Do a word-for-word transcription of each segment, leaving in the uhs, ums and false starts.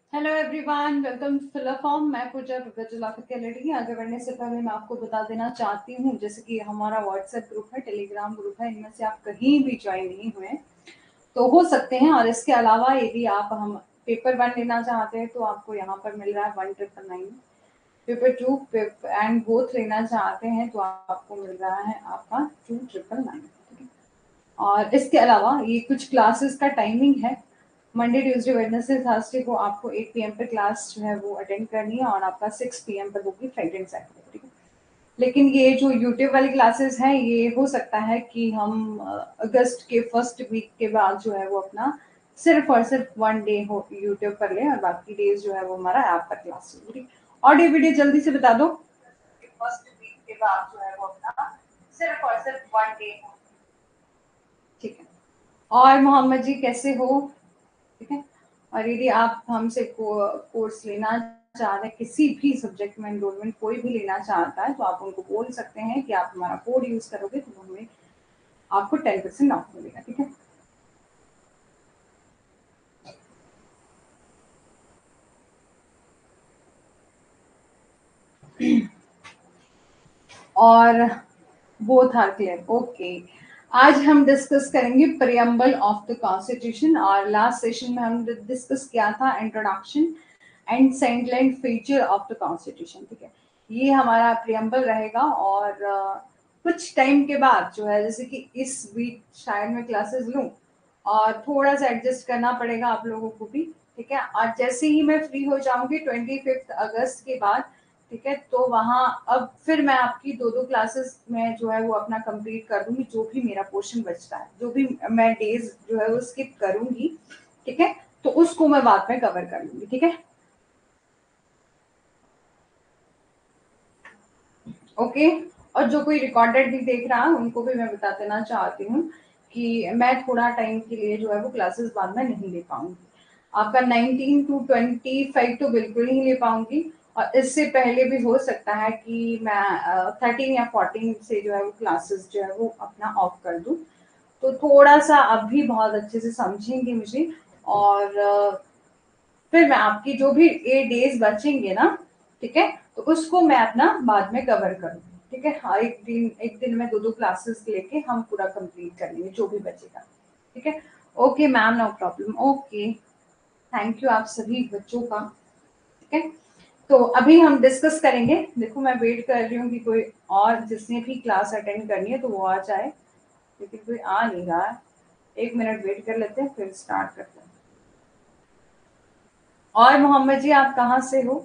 Hello everyone, welcome to filler form. मैं Pooja ready. आगे बढ़ने से पहले मैं आपको बता देना चाहती हूँ, जैसे कि हमारा व्हाट्सएप ग्रुप है, टेलीग्राम ग्रुप है, इनमें से आप कहीं भी ज्वाइन नहीं हुए तो हो सकते हैं। और इसके अलावा यदि आप हम पेपर वन लेना चाहते हैं तो आपको यहाँ पर मिल रहा है one triple nine. Paper two and both लेना चाहते हैं तो आपको मिल रहा है आपका टू ट्रिपल नाइन। और इसके अलावा ये कुछ क्लासेस का टाइमिंग है। मंडे ट्यूसडे वेडनेसडे थर्सडे को आपको एट पी एम पे क्लास जो है वो अटेंड करनी है, और आपका सिक्स पी एम पर होगी फ्राइडे एंड सैटरडे। ठीक है, लेकिन ये जो यूट्यूब वाली क्लासेस हैं ये हो सकता है कि हम अ, अगस्त के फर्स्ट वीक के बाद जो है वो अपना सिर्फ और सिर्फ वन डे हो यूट्यूब पर ले, और बाकी डेज जो है वो हमारा ऐप पर क्लास होगी। ऑडियो वीडियो जल्दी से बता दो। फर्स्ट वीक के बाद जो है वो अपना सिर्फ और सिर्फ वन डे हो। ठीक है। और मोहम्मद जी कैसे हो? ठीक है। और यदि आप हमसे को, कोर्स लेना चाहते हैं, किसी भी सब्जेक्ट में एनरोलमेंट कोई भी लेना चाहता है तो आप उनको बोल सकते हैं कि आप हमारा कोड यूज करोगे तो हमें आपको टेन परसेंट ऑफ मिलेगा। ठीक है। और बोथ आर क्लियर। ओके, आज हम डिस्कस करेंगे प्रियम्बल ऑफ द कॉन्स्टिट्यूशन। और लास्ट सेशन में हम डिस्कस किया था इंट्रोडक्शन एंड सेंटलाइन फीचर ऑफ द कॉन्स्टिट्यूशन। ठीक है, ये हमारा प्रियम्बल रहेगा। और uh, कुछ टाइम के बाद जो है, जैसे कि इस वीक शायद मैं क्लासेस लूँ और थोड़ा सा एडजस्ट करना पड़ेगा आप लोगों को भी। ठीक है, और जैसे ही मैं फ्री हो जाऊंगी ट्वेंटी फिफ्थ अगस्त के बाद, ठीक है, तो वहाँ अब फिर मैं आपकी दो दो क्लासेस में जो है वो अपना कंप्लीट कर दूंगी। जो भी मेरा पोर्शन बचता है, जो भी मैं डेज जो है वो स्किप करूंगी, ठीक है, तो उसको मैं बाद में कवर कर लूंगी। ठीक है, ओके। और जो कोई रिकॉर्डेड भी देख रहा है उनको भी मैं बता देना चाहती हूँ कि मैं थोड़ा टाइम के लिए जो है वो क्लासेस बाद में नहीं ले पाऊंगी। आपका नाइनटीन टू ट्वेंटी फाइव तो बिल्कुल ही नहीं ले पाऊंगी, और इससे पहले भी हो सकता है कि मैं थर्टीन या फोर्टीन से जो है वो क्लासेस जो है वो अपना ऑफ कर दूं। तो थोड़ा सा अभी बहुत अच्छे से समझेंगे मुझे। और अ, फिर मैं आपकी जो भी ए डेज बचेंगे ना, ठीक है, तो उसको मैं अपना बाद में कवर करूंगी। ठीक है, हाँ, एक दिन एक दिन में दो दो क्लासेस लेके हम पूरा कंप्लीट कर लेंगे जो भी बचेगा। ठीक है, okay ma'am, no problem. Okay, thank you आप सभी बच्चों का। ठीक है, तो अभी हम डिस्कस करेंगे। देखो मैं वेट कर रही हूँ कि कोई और जिसने भी क्लास अटेंड करनी है तो वो आ जाए, लेकिन कोई आ नहीं रहा है। एक मिनट वेट कर लेते हैं फिर स्टार्ट करते हैं। और मोहम्मद जी आप कहाँ से हो?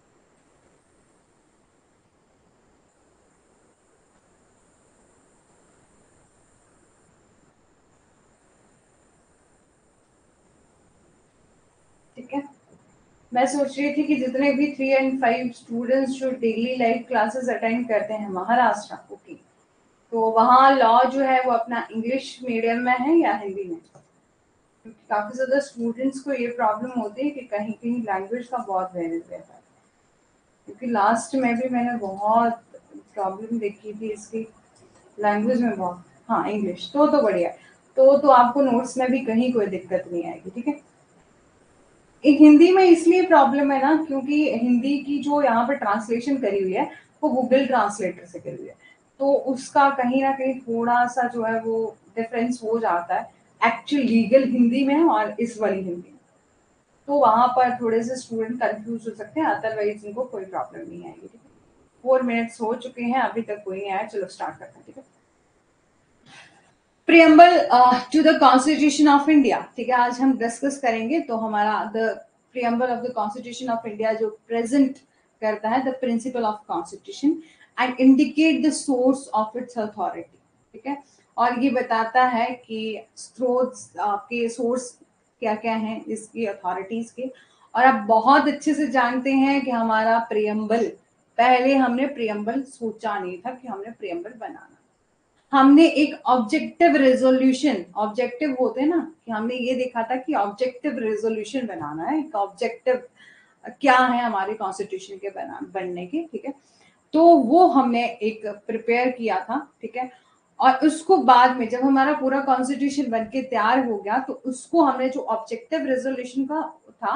ठीक है, मैं सोच रही थी कि जितने भी थ्री एंड फाइव स्टूडेंट्स जो डेली लाइव क्लासेस अटेंड करते हैं महाराष्ट्र, ओके, तो वहाँ लॉ जो है वो अपना इंग्लिश मीडियम में है या हिंदी में? क्योंकि काफी ज्यादा स्टूडेंट्स को ये प्रॉब्लम होती है कि कहीं कहीं लैंग्वेज का बहुत वेरिएशन रहता है। क्योंकि लास्ट में भी मैंने बहुत प्रॉब्लम देखी थी इसकी, लैंग्वेज में बहुत। हाँ, इंग्लिश तो तो बढ़िया है। तो तो आपको नोट्स में भी कहीं कोई दिक्कत नहीं आएगी। ठीक है, एक हिंदी में इसलिए प्रॉब्लम है ना, क्योंकि हिंदी की जो यहाँ पर ट्रांसलेशन करी हुई है वो गूगल ट्रांसलेटर से करी हुई है। तो उसका कहीं ना कहीं थोड़ा सा जो है वो डिफरेंस हो जाता है एक्चुअल लीगल हिंदी में और इस वाली हिंदी में। तो वहां पर थोड़े से स्टूडेंट कंफ्यूज हो सकते हैं, अदरवाइज इनको कोई प्रॉब्लम नहीं आएगी। ठीक है, फोर मिनट्स हो चुके हैं, अभी तक कोई नहीं आया, चलो स्टार्ट करते हैं। ठीक है, preamble to the constitution of India. ठीक है, आज हम डिस्कस करेंगे तो हमारा the preamble of the constitution of India जो प्रेजेंट करता है the principle of constitution and indicate the source of its authority. ठीक है, और ये बताता है कि स्रोत uh, के सोर्स क्या क्या हैं इसकी अथॉरिटीज के। और आप बहुत अच्छे से जानते हैं कि हमारा प्रियम्बल, पहले हमने प्रियम्बल सोचा नहीं था कि हमने प्रियम्बल बनाना। हमने एक ऑब्जेक्टिव रेजोल्यूशन, ऑब्जेक्टिव होते हैं ना, कि हमने ये देखा था कि ऑब्जेक्टिव रेजोल्यूशन बनाना है, एक ऑब्जेक्टिव क्या है हमारे कॉन्स्टिट्यूशन के बना बनने के। ठीक है, तो वो हमने एक प्रिपेयर किया था। ठीक है, और उसको बाद में जब हमारा पूरा कॉन्स्टिट्यूशन बन के तैयार हो गया तो उसको हमने जो ऑब्जेक्टिव रेजोल्यूशन का था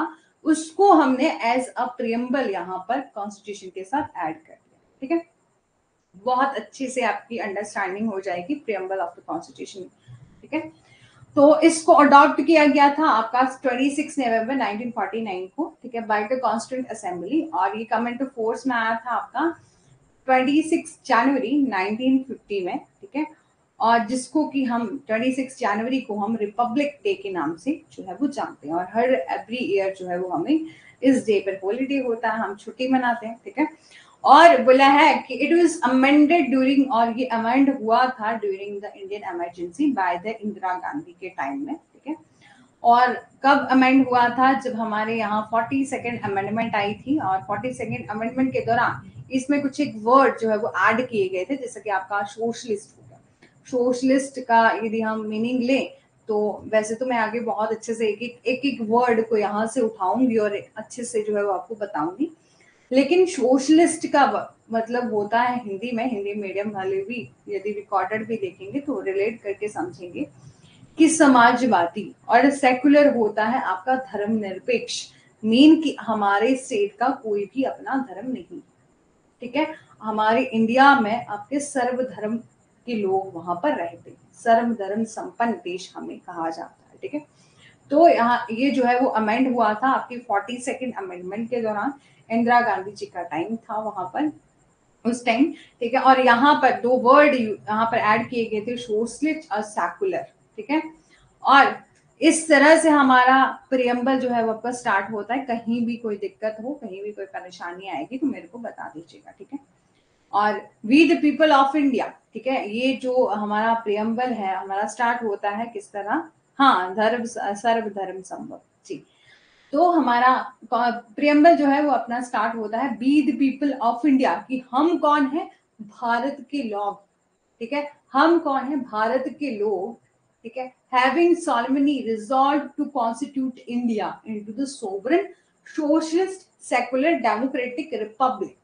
उसको हमने एज अ प्रियम्बल यहाँ पर कॉन्स्टिट्यूशन के साथ ऐड कर दिया। ठीक है, बहुत अच्छे से आपकी अंडरस्टैंडिंग हो जाएगी प्रियम्बल ऑफ द कॉन्स्टिट्यूशन। ठीक है, तो इसको अडॉप्ट किया गया था आपका छब्बीस नवंबर नाइनटीन फोर्टी नाइन को, ठीक है, बाय द कॉन्स्टिट्यूंट असेंबली, और ये कम इनटू फोर्स में आया था आपका छब्बीस जनवरी नाइनटीन फिफ्टी में। ठीक है, और जिसको कि हम छब्बीस जनवरी को हम रिपब्लिक डे के नाम से जो है वो जानते हैं, और हर एवरी ईयर जो है वो हमें इस डे पर हॉलीडे होता है, हम छुट्टी मनाते हैं। ठीक है, और बोला है कि इट वाज अमेंडेड ड्यूरिंग, और ये अमेंड हुआ था during the Indian emergency by the Indira Gandhi के टाइम में। ठीक है, और कब अमेंड हुआ था, जब हमारे यहाँ फोर्टी सेकेंड अमेंडमेंट आई थी, और फोर्टी सेकेंड अमेंडमेंट के दौरान इसमें कुछ एक वर्ड जो है वो ऐड किए गए थे, जैसे कि आपका सोशलिस्ट हो गया। सोशलिस्ट का यदि हम मीनिंग लें तो वैसे तो मैं आगे बहुत अच्छे से एक एक एक एक वर्ड को यहाँ से उठाऊंगी और अच्छे से जो है वो आपको बताऊंगी, लेकिन सोशलिस्ट का मतलब होता है हिंदी में, हिंदी मीडियम वाले भी यदि रिकॉर्डेड भी देखेंगे तो रिलेट करके समझेंगे कि समाजवादी, और सेकुलर होता है आपका धर्मनिरपेक्ष, मीन कि हमारे स्टेट का कोई भी अपना धर्म नहीं। ठीक है, हमारे इंडिया में आपके सर्वधर्म के लोग वहां पर रहते हैं, सर्वधर्म संपन्न देश हमें कहा जाता है। ठीक है, तो यहाँ ये जो है वो अमेंड हुआ था आपकी फोर्टी सेकेंड अमेंडमेंट के दौरान, इंदिरा गांधी जी का टाइम था वहां पर उस टाइम। ठीक है, और यहाँ पर दो वर्ड यहाँ पर ऐड किए गए थे, सोशलिस्ट और सेकुलर। ठीक है, और इस तरह से हमारा प्रियम्बल जो है वो आपका स्टार्ट होता है। कहीं भी कोई दिक्कत हो, कहीं भी कोई परेशानी आएगी तो मेरे को बता दीजिएगा। ठीक है, और we the people of India, ठीक है, ये जो हमारा प्रियम्बल है हमारा स्टार्ट होता है किस तरह, हाँ, धर्म सर्वधर्म संभव जी। तो हमारा प्रियम्बल जो है वो अपना स्टार्ट होता है we the people of India, कि हम कौन है, भारत के लोग। ठीक है, हम कौन है, भारत के लोग। ठीक है, having solemnly resolved to constitute India into the sovereign socialist secular democratic republic।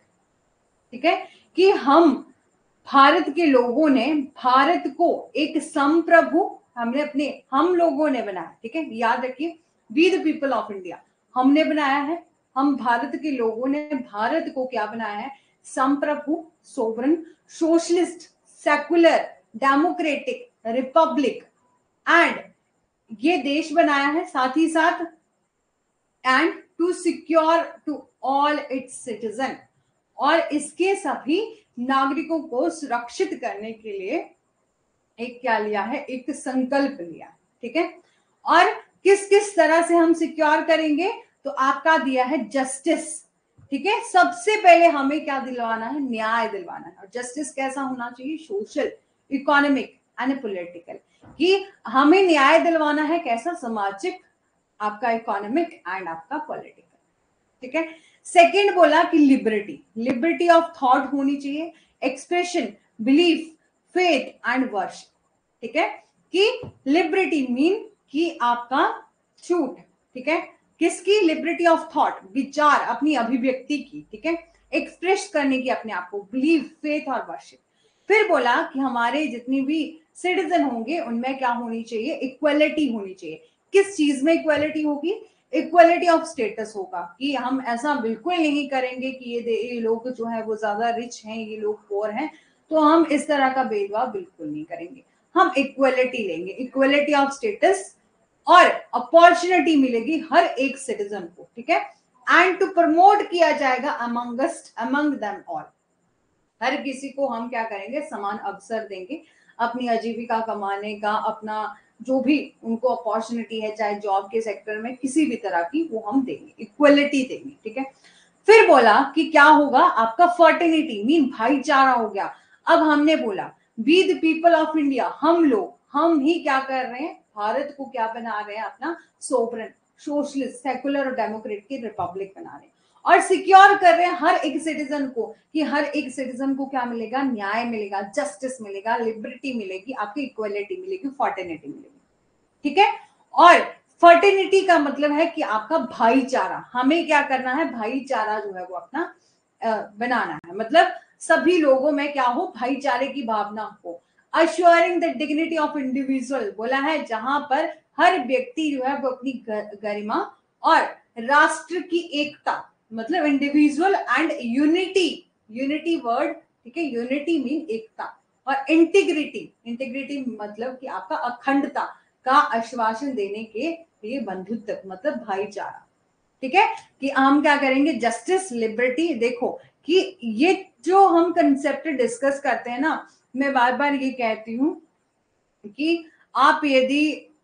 ठीक है, कि हम भारत के लोगों ने भारत को एक संप्रभु, हमने अपने हम लोगों ने बनाया। ठीक है, याद रखिए, we the people of India हमने बनाया है, हम भारत के लोगों ने भारत को क्या बनाया है, संप्रभु, sovereign, socialist, secular, democratic, republic, and ये देश बनाया है, साथ ही साथ and to secure to all its citizen, और इसके सभी नागरिकों को सुरक्षित करने के लिए एक क्या लिया है, एक संकल्प लिया। ठीक है, और किस किस तरह से हम सिक्योर करेंगे, तो आपका दिया है जस्टिस। ठीक है, सबसे पहले हमें क्या दिलवाना है, न्याय दिलवाना है, और जस्टिस कैसा होना चाहिए, सोशल, इकोनॉमिक एंड पॉलिटिकल, कि हमें न्याय दिलवाना है कैसा, सामाजिक, आपका इकोनॉमिक एंड आपका पॉलिटिकल। ठीक है, सेकंड बोला कि लिबर्टी, लिबर्टी ऑफ थॉट होनी चाहिए, expression, belief, faith and worship. ठीक है, कि लिबर्टी मीन कि आपका छूट। ठीक है, किसकी, लिबर्टी ऑफ थॉट, विचार, अपनी अभिव्यक्ति की। ठीक है, एक्सप्रेस करने की अपने आप को, बिलीफ, फेथ और वर्शिप। फिर बोला कि हमारे जितनी भी सिटीजन होंगे उनमें क्या होनी चाहिए, इक्वलिटी होनी चाहिए। किस चीज में इक्वलिटी होगी, इक्वलिटी ऑफ स्टेटस होगा, कि हम ऐसा बिल्कुल नहीं करेंगे कि ये ये लोग जो है वो ज्यादा रिच हैं, ये लोग पोर हैं, तो हम इस तरह का भेदभाव बिल्कुल नहीं करेंगे, हम इक्वलिटी लेंगे, इक्वलिटी ऑफ स्टेटस, और अपॉर्चुनिटी मिलेगी हर एक सिटीजन को। ठीक है, एंड टू प्रमोट किया जाएगा अमंगस्ट अमंग देम ऑल, हर किसी को हम क्या करेंगे, समान अवसर देंगे अपनी आजीविका कमाने का, अपना जो भी उनको अपॉर्चुनिटी है, चाहे जॉब के सेक्टर में किसी भी तरह की, वो हम देंगे, इक्वलिटी देंगे। ठीक है, फिर बोला कि क्या होगा, आपका फर्टिनिटी मीन भाईचारा हो गया। अब हमने बोला we the people of India, हम लोग, हम ही क्या कर रहे हैं, भारत को क्या बना रहे हैं, अपना सोवरेन, सोशलिस्ट, सेकुलर और डेमोक्रेट की रिपब्लिक बना रहे हैं, और सिक्योर कर रहे हैं हर एक सिटीजन को, कि हर एक सिटीजन को क्या मिलेगा, न्याय मिलेगा, जस्टिस मिलेगा, लिबर्टी मिलेगी, आपकी इक्वलिटी मिलेगी, फर्टिनिटी मिलेगी। ठीक है, और फर्टिनिटी का मतलब है कि आपका भाईचारा, हमें क्या करना है, भाईचारा जो है वो अपना बनाना है, मतलब सभी लोगों में क्या हो, भाईचारे की भावना हो। Assuring the dignity of individual, बोला है जहां पर हर व्यक्ति जो है वो अपनी गरिमा और राष्ट्र की एकता, मतलब individual and unity, unity word, ठीक है, यूनिटी मीन एकता, और इंटीग्रिटी, इंटीग्रिटी मतलब कि आपका अखंडता का आश्वासन देने के लिए बंधुत्व मतलब भाईचारा, ठीक है, कि हम क्या करेंगे, जस्टिस लिबर्टी। देखो कि ये जो हम कंसेप्ट डिस्कस करते हैं ना, मैं बार बार ये कहती हूँ कि आप यदि,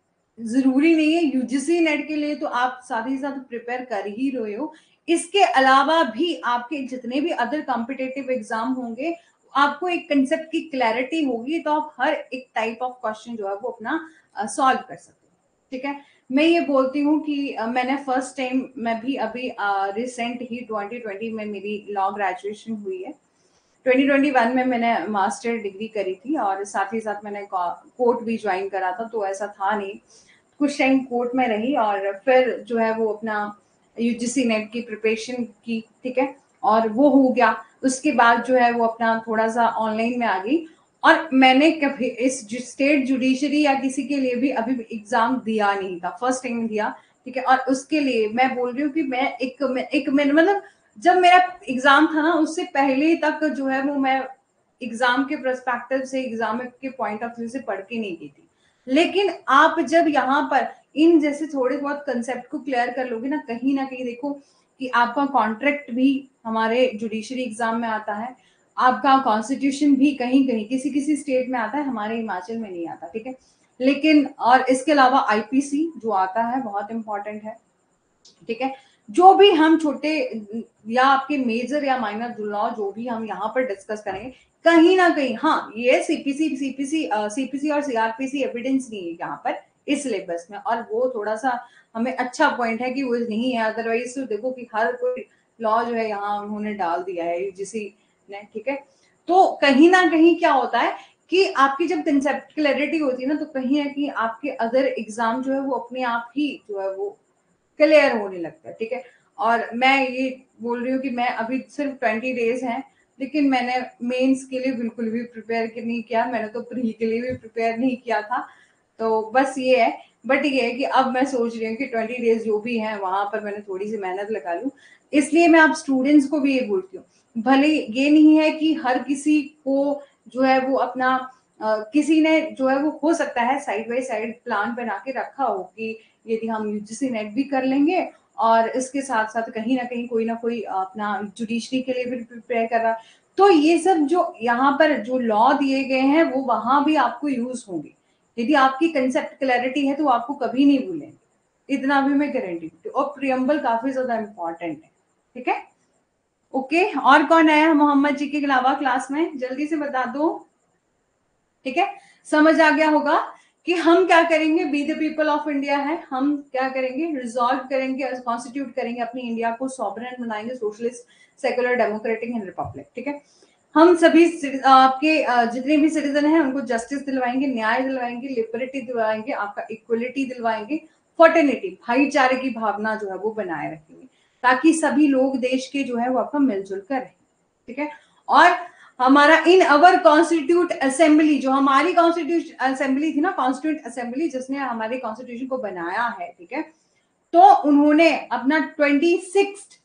जरूरी नहीं है यूजीसी नेट के लिए तो आप साथ ही साथ प्रिपेयर कर ही रहे हो, इसके अलावा भी आपके जितने भी अदर कॉम्पिटेटिव एग्जाम होंगे, आपको एक कंसेप्ट की क्लैरिटी होगी तो आप हर एक टाइप ऑफ क्वेश्चन जो है वो अपना सॉल्व कर सकते हो, ठीक है। मैं ये बोलती हूँ कि uh, मैंने फर्स्ट टाइम, मैं भी अभी रिसेंट uh, ही ट्वेंटी ट्वेंटी में मेरी लॉ ग्रेजुएशन हुई है, ट्वेंटी ट्वेंटी वन में मैंने मास्टर डिग्री करी थी और साथ ही साथ मैंने कोर्ट भी ज्वाइन करा था, तो ऐसा था नहीं, कुछ टाइम कोर्ट में रही और फिर जो है वो अपना यूजीसी नेट की प्रिपरेशन की, ठीक है, और वो हो गया। उसके बाद जो है वो अपना थोड़ा सा ऑनलाइन में आ गई, और मैंने कभी इस स्टेट जुडिशरी या किसी के लिए भी अभी एग्जाम दिया नहीं था, फर्स्ट टाइम दिया, ठीक है। और उसके लिए मैं बोल रही हूँ कि मैं एक एक मतलब जब मेरा एग्जाम था ना, उससे पहले तक जो है वो मैं एग्जाम के पर्सपेक्टिव से, एग्जाम के पॉइंट ऑफ व्यू से पढ़ के नहीं की थी, लेकिन आप जब यहाँ पर इन जैसे थोड़े बहुत कंसेप्ट को क्लियर कर लोगे ना, कहीं ना कहीं देखो कि आपका कॉन्ट्रैक्ट भी हमारे जुडिशरी एग्जाम में आता है, आपका कॉन्स्टिट्यूशन भी कहीं कहीं किसी किसी स्टेट में आता है, हमारे हिमाचल में नहीं आता, ठीक है। लेकिन और इसके अलावा आईपीसी जो आता है बहुत इंपॉर्टेंट है, ठीक है। जो भी हम छोटे या आपके मेजर या माइनर लॉ जो भी हम यहाँ पर डिस्कस करेंगे, कहीं ना कहीं, हाँ ये सीपीसी सीपीसी सीपीसी और सीआरपीसी एविडेंस नहीं है यहाँ पर इस सिलेबस में, और वो थोड़ा सा हमें अच्छा पॉइंट है कि वो नहीं है, अदरवाइज तो देखो कि हर कोई लॉ जो है यहाँ उन्होंने डाल दिया है यूजीसी ने, ठीक है। तो कहीं ना कहीं क्या होता है कि आपकी जब कंसेप्ट क्लैरिटी होती है ना, तो कहीं ना कहीं आपके अदर एग्जाम जो है वो अपने आप ही जो है वो क्लियर होने लगता है, ठीक है। और मैं ये बोल रही हूँ कि मैं अभी सिर्फ ट्वेंटी डेज हैं, लेकिन मैंने मेंस के लिए बिल्कुल भी प्रिपेयर नहीं किया, मैंने तो प्री के लिए भी प्रिपेयर नहीं किया था, तो बस ये है। बट ये है कि अब मैं सोच रही हूँ कि ट्वेंटी डेज जो भी हैं वहां पर मैंने थोड़ी सी मेहनत लगा लूँ, इसलिए मैं आप स्टूडेंट्स को भी ये बोलती हूँ, भले ये नहीं है कि हर किसी को जो है वो अपना Uh, किसी ने जो है वो हो सकता है साइड बाय साइड प्लान बना के रखा हो कि यदि हम यूजीसी नेट भी कर लेंगे और इसके साथ साथ कहीं ना कहीं कोई ना कोई अपना जुडिशरी के लिए भी प्रिपेयर कर रहा, तो ये सब जो यहाँ पर जो लॉ दिए गए हैं वो वहां भी आपको यूज होंगे, यदि आपकी कंसेप्ट क्लैरिटी है तो आपको कभी नहीं भूलेंगे, इतना भी मैं गारंटी देती हूँ। और प्रियम्बल काफी ज्यादा इंपॉर्टेंट है, ठीक है। ओके, और कौन आया मोहम्मद जी के अलावा क्लास में, जल्दी से बता दो, ठीक है। समझ आ गया होगा कि हम क्या करेंगे, we the people of India है, हम क्या करेंगे, रिजॉल्व करेंगे, कॉन्स्टिट्यूट करेंगे अपनी इंडिया को, सॉवरेन बनाएंगे, socialist, secular, democratic and republic, ठीक है। हम सभी आपके जितने भी सिटीजन हैं उनको जस्टिस दिलवाएंगे, न्याय दिलवाएंगे, लिबर्टी दिलवाएंगे, आपका इक्वलिटी दिलवाएंगे, फर्टर्निटी, भाईचारे की भावना जो है वो बनाए रखेंगे, ताकि सभी लोग देश के जो है वो आपका मिलजुल कर रहे, ठीक है। और हमारा इन अवर कॉन्स्टिट्यूट असेंबली, जो हमारी कॉन्स्टिट्यूट असेंबली थी ना, कॉन्स्टिट्यूट असेंबली जिसने हमारे कॉन्स्टिट्यूशन को बनाया है, ठीक है, तो उन्होंने अपना twenty six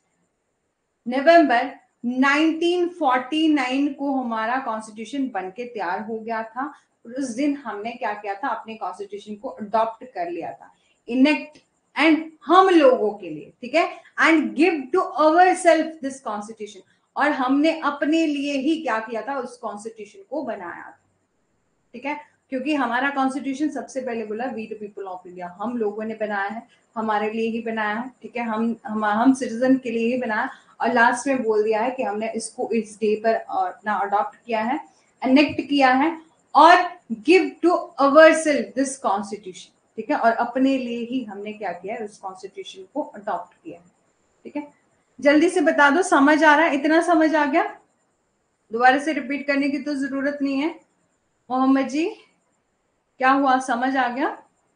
November nineteen forty nine को हमारा कॉन्स्टिट्यूशन बनके तैयार हो गया था, और उस दिन हमने क्या किया था, अपने कॉन्स्टिट्यूशन को अडॉप्ट कर लिया था, इनेक्ट एंड हम लोगों के लिए, ठीक है, and give to our self this constitution, और हमने अपने लिए ही क्या किया था, उस कॉन्स्टिट्यूशन को बनाया था, ठीक है। क्योंकि हमारा कॉन्स्टिट्यूशन सबसे पहले बोला we the people of India, हम लोगों ने बनाया है, हमारे लिए ही बनाया है, ठीक है, हम हम हम सिटीजन के लिए ही बनाया, और लास्ट में बोल दिया है कि हमने इसको इस डे पर अपना अडॉप्ट किया है, एनेक्ट किया है, और give to our self this constitution, ठीक है, और अपने लिए ही हमने क्या किया है, उस कॉन्स्टिट्यूशन को अडॉप्ट किया है, ठीक है। जल्दी से बता दो, समझ आ रहा है, इतना समझ आ गया, दोबारा से रिपीट करने की तो जरूरत नहीं है। मोहम्मद जी क्या हुआ, समझ आ गया?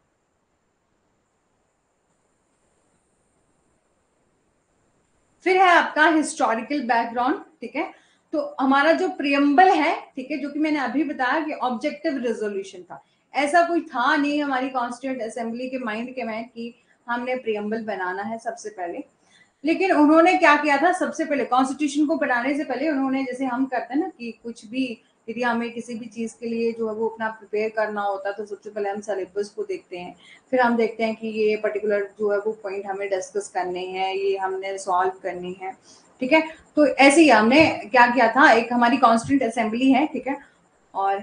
फिर है आपका हिस्टोरिकल बैकग्राउंड, ठीक है। तो हमारा जो प्रियम्बल है, ठीक है, जो कि मैंने अभी बताया कि ऑब्जेक्टिव रेजोल्यूशन था, ऐसा कोई था नहीं हमारी कॉन्स्टिट्यूंट असेंबली के माइंड के में कि हमने प्रियम्बल बनाना है सबसे पहले। लेकिन उन्होंने क्या किया था, सबसे पहले कॉन्स्टिट्यूशन को बनाने से पहले उन्होंने, जैसे हम करते हैं ना कि कुछ भी यदि हमें किसी भी चीज के लिए जो है वो अपना प्रिपेयर करना होता है तो सबसे पहले हम सिलेबस को देखते हैं, फिर हम देखते हैं कि ये पर्टिकुलर जो है वो पॉइंट हमें डिस्कस करने हैं, ये हमने सॉल्व करनी है, ठीक है। तो ऐसे ही हमने क्या किया था, एक हमारी कॉन्स्टिट्यूंट असेंबली है, ठीक है, और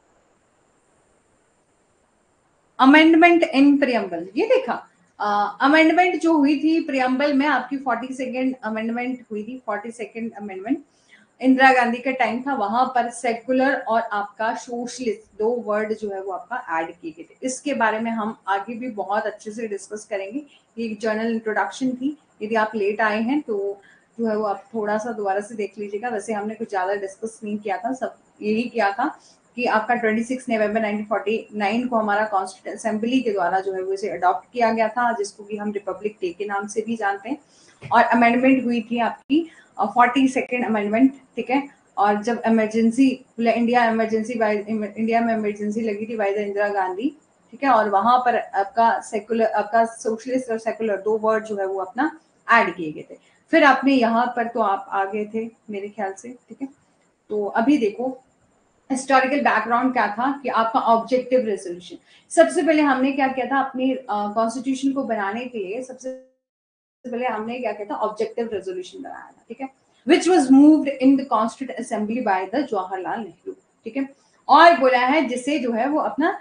अमेंडमेंट इन प्रियम्बल, ये देखा अमेंडमेंट uh, जो हुई थी प्रियम्बल में, आपकी फोर्टी सेकेंड अमेंडमेंट हुई थी, forty second amendment Indira Gandhi का टाइम था। वहां पर सेकुलर और आपका सोशलिस्ट दो वर्ड जो है वो आपका ऐड किए गए थे। इसके बारे में हम आगे भी बहुत अच्छे से डिस्कस करेंगे। ये एक जर्नल इंट्रोडक्शन थी, यदि आप लेट आए हैं तो जो है वो आप थोड़ा सा दोबारा से देख लीजिएगा। वैसे हमने कुछ ज्यादा डिस्कस नहीं किया था, सब यही किया था कि आपका छब्बीस नवंबर नाइनटीन फोर्टी नाइन को हमारा कॉन्स्टिट्यूंट असेंबली के द्वारा जो है वो इसे अडॉप्ट किया गया था, जिसको कि हम रिपब्लिक डे के नाम से भी जानते हैं। और अमेंडमेंट हुई थी आपकी फोर्टी सेकेंड अमेंडमेंट, ठीक है। और जब इमरजेंसी इंडिया इमरजेंसी इंडिया में इमरजेंसी लगी थी बाय द इंदिरा गांधी, ठीक है, और वहां पर आपका सेकुलर आपका सोशलिस्ट और सेकुलर दो वर्ड जो है वो अपना ऐड किए गए थे। फिर आपने यहाँ पर तो आप आ गए थे मेरे ख्याल से, ठीक है। तो अभी देखो हिस्टोरिकल बैकग्राउंड क्या था कि आपका ऑब्जेक्टिव रेजोल्यूशन, सबसे पहले हमने क्या किया था अपनी कॉन्स्टिट्यूशन को बनाने के लिए, सबसे पहले हमने क्या किया था, ऑब्जेक्टिव रेजोल्यूशन बनाया था, ठीक है, which was moved in the constituent assembly by the Jawaharlal Nehru, ठीक है। और बोला है जिसे जो है वो अपना,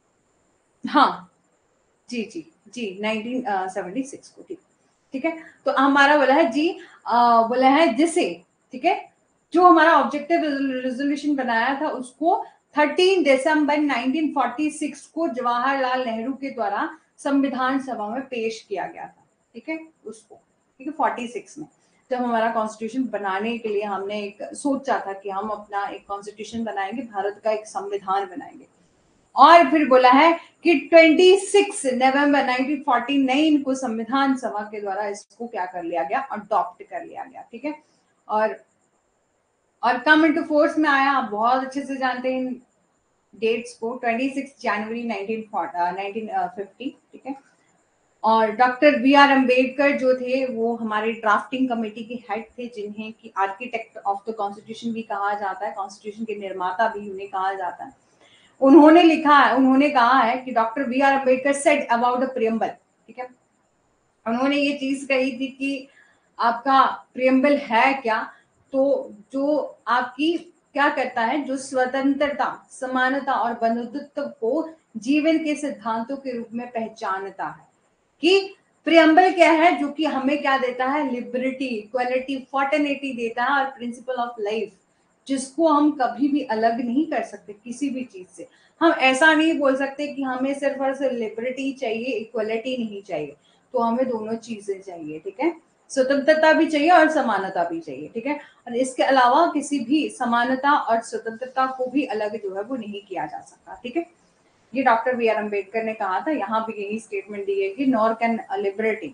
हाँ जी जी जी नाइनटीन सेवेंटी सिक्स को, ठीक ठीक है। तो हमारा बोला है जी आ, बोला है जिसे, ठीक है, जो हमारा ऑब्जेक्टिव रेजोल्यूशन बनाया था उसको thirteen December nineteen forty six को जवाहरलाल नेहरू के द्वारा संविधान सभा में पेश किया गया था, ठीक है, उसको, ठीक है, फोर्टी सिक्स में जब हमारा कॉन्स्टिट्यूशन बनाने के लिए हमने एक सोचा था कि हम अपना एक कॉन्स्टिट्यूशन बनाएंगे, भारत का एक संविधान बनाएंगे। और फिर बोला है कि छब्बीस नवंबर नाइनटीन फोर्टी नाइन को संविधान सभा के द्वारा इसको क्या कर लिया गया, अडॉप्ट कर लिया गया, ठीक है। और और कम इनटू फोर्स में आया, आप बहुत अच्छे से जानते हैं डेट्स को, छब्बीस जनवरी नाइनटीन फिफ्टी, ठीक है। और डॉक्टर बी आर अम्बेडकर जो थे वो हमारे ड्राफ्टिंग कमेटी के हेड थे, जिन्हें कि आर्किटेक्ट ऑफ द कॉन्स्टिट्यूशन भी कहा जाता है, कॉन्स्टिट्यूशन के निर्माता भी उन्हें कहा जाता है। उन्होंने लिखा है, उन्होंने कहा है कि doctor B R Ambedkar said about the preamble, ठीक है, उन्होंने ये चीज कही थी कि आपका प्रियम्बल है क्या, तो जो आपकी क्या करता है, जो स्वतंत्रता, समानता और बंधुत्व को जीवन के सिद्धांतों के रूप में पहचानता है। कि प्रियम्बल क्या है, जो कि हमें क्या देता है, लिबर्टी, इक्वालिटी, फॉर्टर्निटी देता है, और प्रिंसिपल ऑफ लाइफ, जिसको हम कभी भी अलग नहीं कर सकते किसी भी चीज से। हम ऐसा नहीं बोल सकते कि हमें सिर्फ और सिर्फ लिबर्टी चाहिए, इक्वालिटी नहीं चाहिए, तो हमें दोनों चीजें चाहिए, ठीक है, स्वतंत्रता भी चाहिए और समानता भी चाहिए, ठीक है। और इसके अलावा किसी भी समानता और स्वतंत्रता को भी अलग जो है वो नहीं किया जा सकता, ठीक है। ये डॉक्टर बी आर अम्बेडकर ने कहा था, यहाँ भी यही स्टेटमेंट दी है कि nor can liberty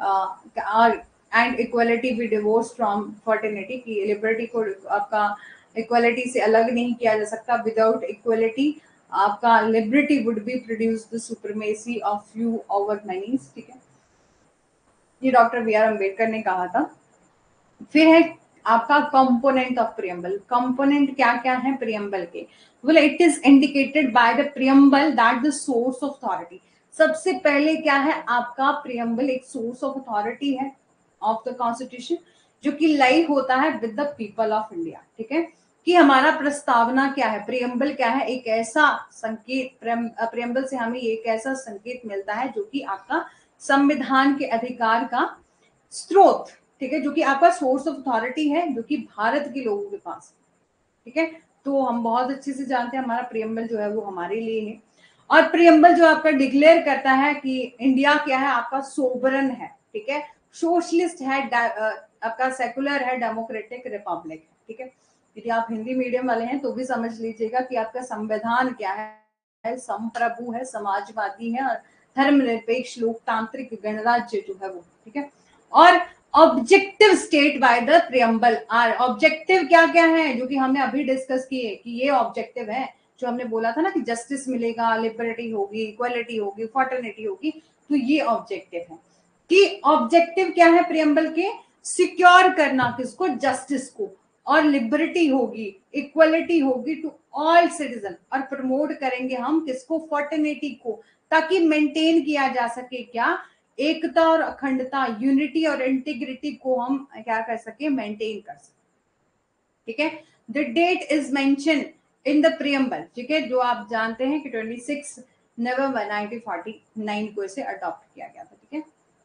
and equality be divorce from fraternity, की लिबर्टी को आपका इक्वालिटी से अलग नहीं किया जा सकता। विदाउट इक्वालिटी आपका liberty would be produce the supremacy of few over many, ठीक है, ये डॉक्टर बी आर अम्बेडकर ने कहा था। फिर है आपका कंपोनेंट ऑफ प्रियम्बल, कंपोनेंट क्या क्या है प्रियम्बल के, बोले it is indicated by the preamble that the source of authority. सबसे पहले क्या है, आपका प्रियम्बल एक सोर्स ऑफ अथॉरिटी है ऑफ द कॉन्स्टिट्यूशन, जो कि लाई होता है with the people of India, ठीक है, कि हमारा प्रस्तावना क्या है, प्रियम्बल क्या है, एक ऐसा संकेत, प्रियम्बल से हमें एक ऐसा संकेत मिलता है जो कि आपका संविधान के अधिकार का स्रोत, ठीक है, जो कि आपका सोर्स ऑफ अथॉरिटी है, जो कि भारत के लोगों के पास, ठीक है। तो हम बहुत अच्छे से जानते हैं हमारा प्रियम्बल जो है वो हमारे लिए है। और प्रियम्बल जो आपका डिक्लेयर करता है कि इंडिया क्या है, आपका सोवरन है, ठीक है, सोशलिस्ट है, आपका सेकुलर है, डेमोक्रेटिक रिपब्लिक है, ठीक है। यदि आप हिंदी मीडियम वाले हैं तो भी समझ लीजिएगा कि आपका संविधान क्या है, संप्रभु है, समाजवादी है, और धर्मनिरपेक्ष लोकतांत्रिक गणराज्य जो है वो, ठीक है। और objective state by the preamble are, objective क्या क्या है जो कि हमने अभी डिस्कस किए कि ये ऑब्जेक्टिव है, जो हमने बोला था ना कि जस्टिस मिलेगा, लिबर्टी होगी, इक्वालिटी होगी, फॉर्टर्निटी होगी, तो ये ऑब्जेक्टिव है कि ऑब्जेक्टिव क्या है प्रियम्बल के, सिक्योर करना किसको, जस्टिस को, और लिबर्टी होगी, इक्वलिटी होगी टू ऑल सिटीजन, और प्रमोट करेंगे हम किसको, फर्टर्निटी को, ताकि मेंटेन किया जा सके क्या, एकता और अखंडता, यूनिटी और इंटीग्रिटी को हम क्या कर सके, मेंटेन कर सके। ठीक है, the date is mention in the preamble, ठीक है, जो आप जानते हैं कि छब्बीस नवंबर नाइनटीन फोर्टी नाइन को इसे अडॉप्ट किया गया था। ठीक है,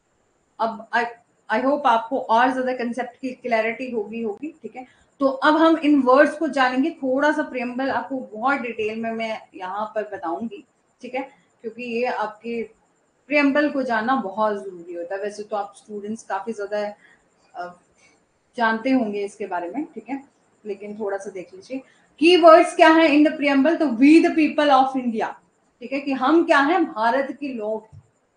अब आई होप आपको और ज्यादा कंसेप्ट की क्लैरिटी होगी होगी ठीक है, तो अब हम इन वर्ड्स को जानेंगे। थोड़ा सा प्रियम्बल आपको बहुत डिटेल में मैं यहाँ पर बताऊंगी, ठीक है, क्योंकि ये आपके प्रियम्बल को जानना बहुत जरूरी होता है। वैसे तो आप स्टूडेंट्स काफी ज्यादा जानते होंगे इसके बारे में, ठीक है, लेकिन थोड़ा सा देख लीजिए। कीवर्ड्स क्या है इन द प्रियम्बल, तो we the people of India, ठीक है, कि हम क्या हैं, भारत के लोग,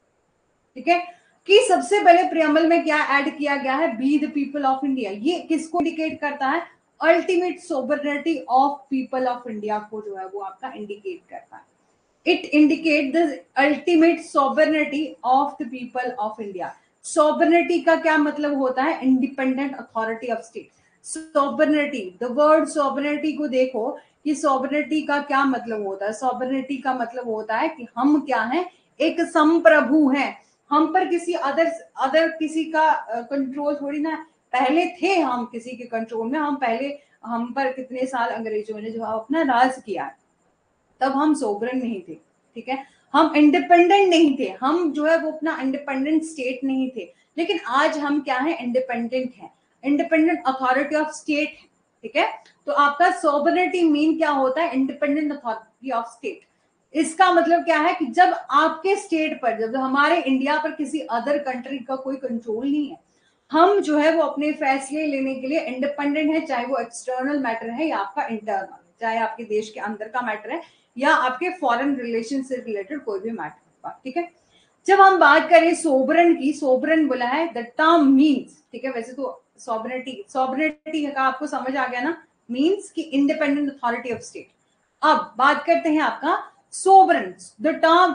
ठीक है, कि सबसे पहले प्रियम्बल में क्या ऐड किया गया है, we the people of India. ये किसको इंडिकेट करता है, ultimate sovereignty of people of India को जो है वो आपका इंडिकेट करता है। It indicate the ultimate sovereignty of the people of India. Sovereignty का क्या मतलब होता है, independent authority of state. Sovereignty, the word sovereignty को देखो कि सोवरेनिटी का क्या मतलब होता है। सोवरेनिटी का मतलब होता है कि हम क्या हैं, एक संप्रभु हैं, हम पर किसी अदर अदर किसी का कंट्रोल थोड़ी ना। पहले थे हम किसी के कंट्रोल में, हम पहले हम पर कितने साल अंग्रेजों ने जो है अपना राज किया है, तब हम सोवरेन नहीं थे। ठीक है, हम इंडिपेंडेंट नहीं थे, हम जो है वो अपना इंडिपेंडेंट स्टेट नहीं थे। लेकिन आज हम क्या है, इंडिपेंडेंट हैं, इंडिपेंडेंट अथॉरिटी ऑफ स्टेट। ठीक है, तो आपका सोवरेनिटी मीन क्या होता है, इंडिपेंडेंट अथॉरिटी ऑफ स्टेट। इसका मतलब क्या है कि जब आपके स्टेट पर, जब हमारे इंडिया पर किसी अदर कंट्री का कोई कंट्रोल नहीं है, हम जो है वो अपने फैसले लेने के लिए इंडिपेंडेंट है, चाहे वो एक्सटर्नल मैटर है या आपका इंटरनल, चाहे आपके देश के अंदर का मैटर है या आपके फॉरेन रिलेशन से रिलेटेड कोई भी मैटर होगा। ठीक है, जब हम बात करें सोवरेन की, सोवरेन बोला है द टर्म मीन्स, ठीक है, वैसे तो सोवरेनिटी सोवरेनिटी का आपको समझ आ गया ना, मीन्स की इंडिपेंडेंट अथॉरिटी ऑफ स्टेट। अब बात करते हैं आपका sovereign, the term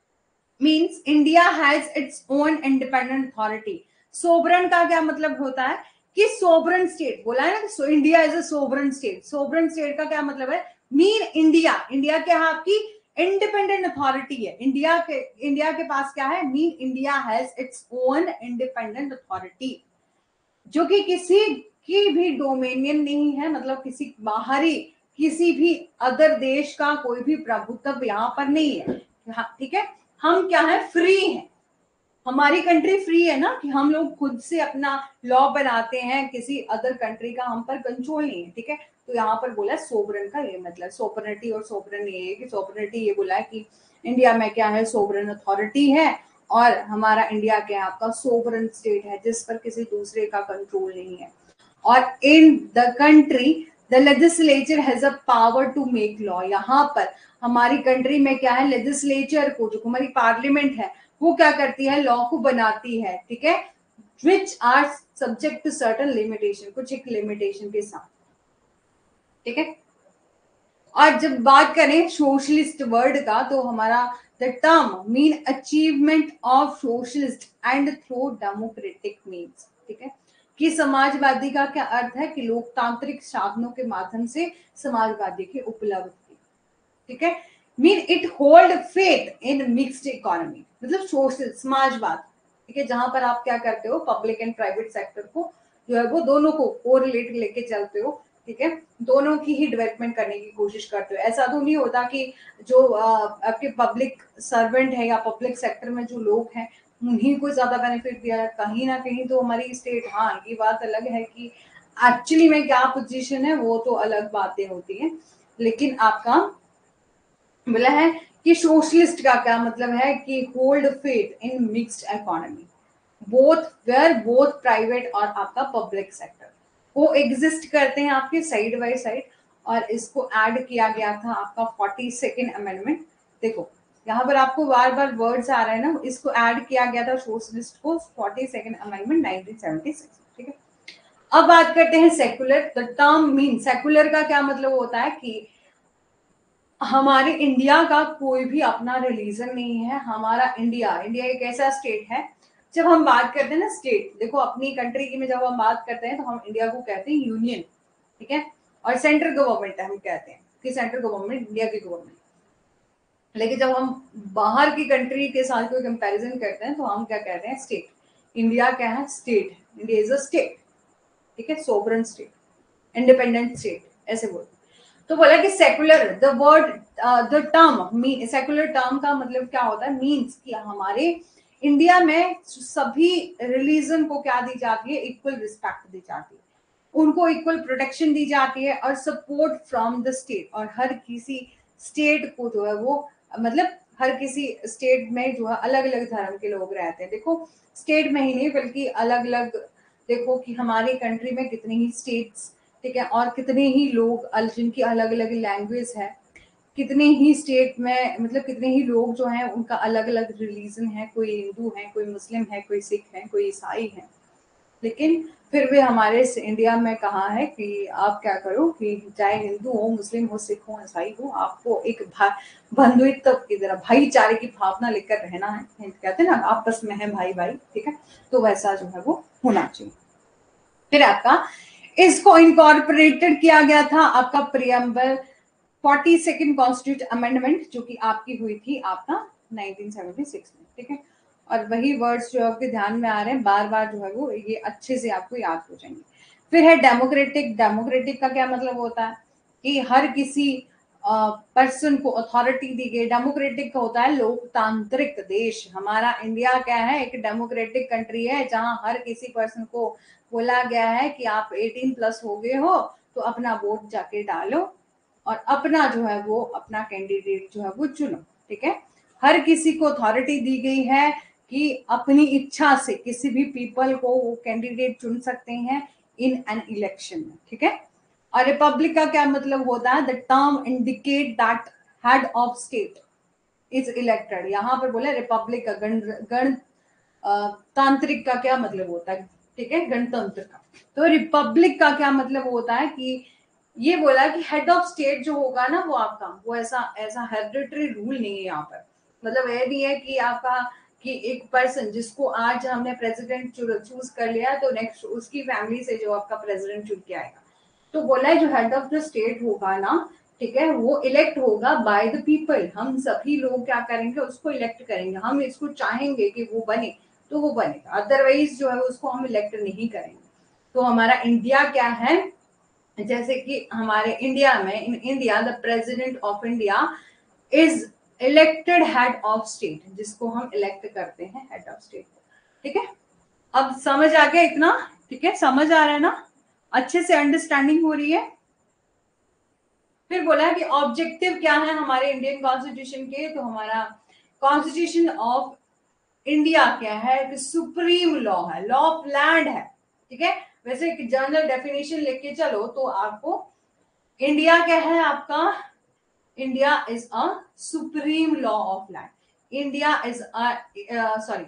means India has its own independent authority. Sovereign का क्या मतलब होता है कि सोवरेन स्टेट बोला है ना, so India is a sovereign state. Sovereign state का क्या मतलब है, मीन इंडिया, इंडिया क्या है आपकी इंडिपेंडेंट अथॉरिटी है। इंडिया के इंडिया के पास क्या है, mean India has its own independent authority, जो कि किसी की भी डोमेनियन नहीं है, मतलब किसी बाहरी किसी भी अदर देश का कोई भी प्रभुत्व यहाँ पर नहीं है। ठीक है, हम क्या है, फ्री हैं, हमारी कंट्री फ्री है ना, कि हम लोग खुद से अपना लॉ बनाते हैं, किसी अदर कंट्री का हम पर कंट्रोल नहीं है। ठीक है, तो यहाँ पर बोला सोवरेन का ये मतलब, सोवरेनिटी और सोवरेन ये है कि सोवरेनिटी ये बोला है कि इंडिया में क्या है, सोवरेन अथॉरिटी है, और हमारा इंडिया क्या है, आपका सोवरेन स्टेट है जिस पर किसी दूसरे का कंट्रोल नहीं है। और in the country the legislature has a power to make law. यहाँ पर हमारी कंट्री में क्या है, लेजिस्लेचर को, जो हमारी पार्लियामेंट है, वो क्या करती है, लॉ को बनाती है। ठीक है, which are subject to certain limitation, कुछ एक लिमिटेशन के साथ। ठीक है, और जब बात करें सोशलिस्ट वर्ड का, तो हमारा the term mean achievement of socialist and through democratic means. ठीक है, कि समाजवादी का क्या अर्थ है कि लोकतांत्रिक साधनों के माध्यम से समाजवादी की उपलब्धि। ठीक है, mean it hold faith in mixed economy, मतलब सोशल समाजवाद। ठीक है, जहां पर आप क्या करते हो, पब्लिक एंड प्राइवेट सेक्टर को जो है वो दोनों को कोरिलेट लेके चलते हो। ठीक है, दोनों की ही डेवलपमेंट करने की कोशिश करते हो। ऐसा तो नहीं होता कि जो आपके पब्लिक सर्वेंट है या पब्लिक सेक्टर में जो लोग हैं उन्हीं को ज्यादा बेनिफिट दिया है। कहीं ना कहीं तो हमारी स्टेट, हाँ ये बात अलग है कि एक्चुअली में क्या पोजीशन है वो तो अलग बातें होती हैं, लेकिन आपका बोला है कि सोशलिस्ट का क्या मतलब है कि hold faith in mixed economy, both where both private और आपका पब्लिक सेक्टर वो एग्जिस्ट करते हैं आपके साइड बाय साइड। और इसको ऐड किया गया था आपका फोर्टी सेकेंड अमेंडमेंट। देखो यहाँ पर आपको बार बार वर्ड्स आ रहे हैं ना, इसको ऐड किया गया था सोशलिस्ट को forty second amendment nineteen seventy six. ठीक है, अब बात करते हैं secular. The term mean, secular का क्या मतलब होता है कि हमारे इंडिया का कोई भी अपना रिलीजन नहीं है। हमारा इंडिया इंडिया एक ऐसा स्टेट है, जब हम बात करते हैं ना स्टेट, देखो अपनी कंट्री की में जब हम बात करते हैं तो हम इंडिया को कहते हैं यूनियन, ठीक है, और सेंट्रल गवर्नमेंट हम कहते हैं कि सेंट्रल गवर्नमेंट इंडिया की गवर्नमेंट। लेकिन जब हम बाहर की कंट्री के साथ कोई कंपैरिजन करते हैं तो हम क्या कहते हैं, स्टेट। इंडिया क्या है, state. India is a state, ठीक है, सोवरेन स्टेट, इंडिपेंडेंट स्टेट, ऐसे बोल। तो बोला कि secular, the word the term secular term का मतलब क्या होता है, मीन्स कि हमारे इंडिया में सभी रिलीजन को क्या दी जाती है, इक्वल रिस्पेक्ट दी जाती है, उनको इक्वल प्रोटेक्शन दी जाती है और सपोर्ट फ्रॉम द स्टेट। और हर किसी स्टेट को जो है वो मतलब हर किसी स्टेट में जो है अलग अलग धर्म के लोग रहते हैं। देखो स्टेट में ही नहीं बल्कि अलग अलग, देखो कि हमारी कंट्री में कितनी ही स्टेट्स, ठीक है, और कितने ही लोग जिनकी अलग अलग लैंग्वेज है, कितने ही स्टेट में मतलब कितने ही लोग जो हैं उनका अलग अलग रिलीजन है, कोई हिंदू है, कोई मुस्लिम है, कोई सिख है, कोई ईसाई है। लेकिन फिर भी हमारे इंडिया में कहा है कि आप क्या करो कि चाहे हिंदू हो, मुस्लिम हो, सिख हो, ईसाई हो, आपको एक बंधुत्व की तरह भाईचारे की भावना लेकर रहना है। कहते हैं ना आपस में है भाई भाई, ठीक है, तो वैसा जो है वो होना चाहिए। फिर आपका इसको इनकॉर्पोरेटेड किया गया था आपका preamble forty second constitute amendment, जो कि आपकी हुई थी आपका नाइनटीन सेवेंटी सिक्स में, ठीक है। और वही वर्ड्स जो आपके ध्यान में आ रहे हैं बार बार जो है वो ये अच्छे से आपको याद हो जाएंगे। फिर है डेमोक्रेटिक। डेमोक्रेटिक का क्या मतलब होता है कि हर किसी पर्सन को अथॉरिटी दी गई। डेमोक्रेटिक का होता है लोकतांत्रिक देश। हमारा इंडिया क्या है, एक डेमोक्रेटिक कंट्री है जहां हर किसी पर्सन को बोला गया है कि आप अठारह प्लस हो गए हो तो अपना वोट जाके डालो और अपना जो है वो अपना कैंडिडेट जो है वो चुनो, ठीक है। हर किसी को अथॉरिटी दी गई है कि अपनी इच्छा से किसी भी पीपल को वो कैंडिडेट चुन सकते हैं इन एन इलेक्शन में, ठीक है। और रिपब्लिक का क्या मतलब होता है, the term indicate that head of state is elected. यहाँ पर बोले रिपब्लिक का गण गण तांत्रिक का क्या मतलब होता है, ठीक है, गणतंत्र का। तो रिपब्लिक का क्या मतलब होता है कि ये बोला कि हेड ऑफ स्टेट जो होगा ना वो आपका वो ऐसा ऐसा हेरिडिटरी रूल नहीं है यहाँ पर। मतलब ये नहीं है कि आपका कि एक पर्सन जिसको आज हमने प्रेसिडेंट चूज कर लिया तो नेक्स्ट उसकी फैमिली से जो आपका प्रेसिडेंट चुन के आएगा। तो बोला है जो हेड ऑफ द स्टेट होगा ना, ठीक है, वो इलेक्ट होगा बाय द पीपल। हम सभी लोग क्या करेंगे, उसको इलेक्ट करेंगे। हम इसको चाहेंगे कि वो बने तो वो बनेगा, अदरवाइज जो है उसको हम इलेक्ट नहीं करेंगे। तो हमारा इंडिया क्या है, जैसे कि हमारे इंडिया में in India the president of India is elected head of state, जिसको हम इलेक्ट करते हैं हेड ऑफ स्टेट, ठीक है। अब समझ आ गया इतना, ठीक है, समझ आ रहा है ना, अच्छे से अंडरस्टैंडिंग हो रही है। फिर बोला है कि ऑब्जेक्टिव क्या है हमारे इंडियन कॉन्स्टिट्यूशन के, तो हमारा कॉन्स्टिट्यूशन ऑफ इंडिया क्या है कि सुप्रीम लॉ है, लॉ ऑफ लैंड है, ठीक है। वैसे एक जनरल डेफिनेशन लेके चलो तो आपको इंडिया क्या है आपका, India is a supreme law of land. India is a sorry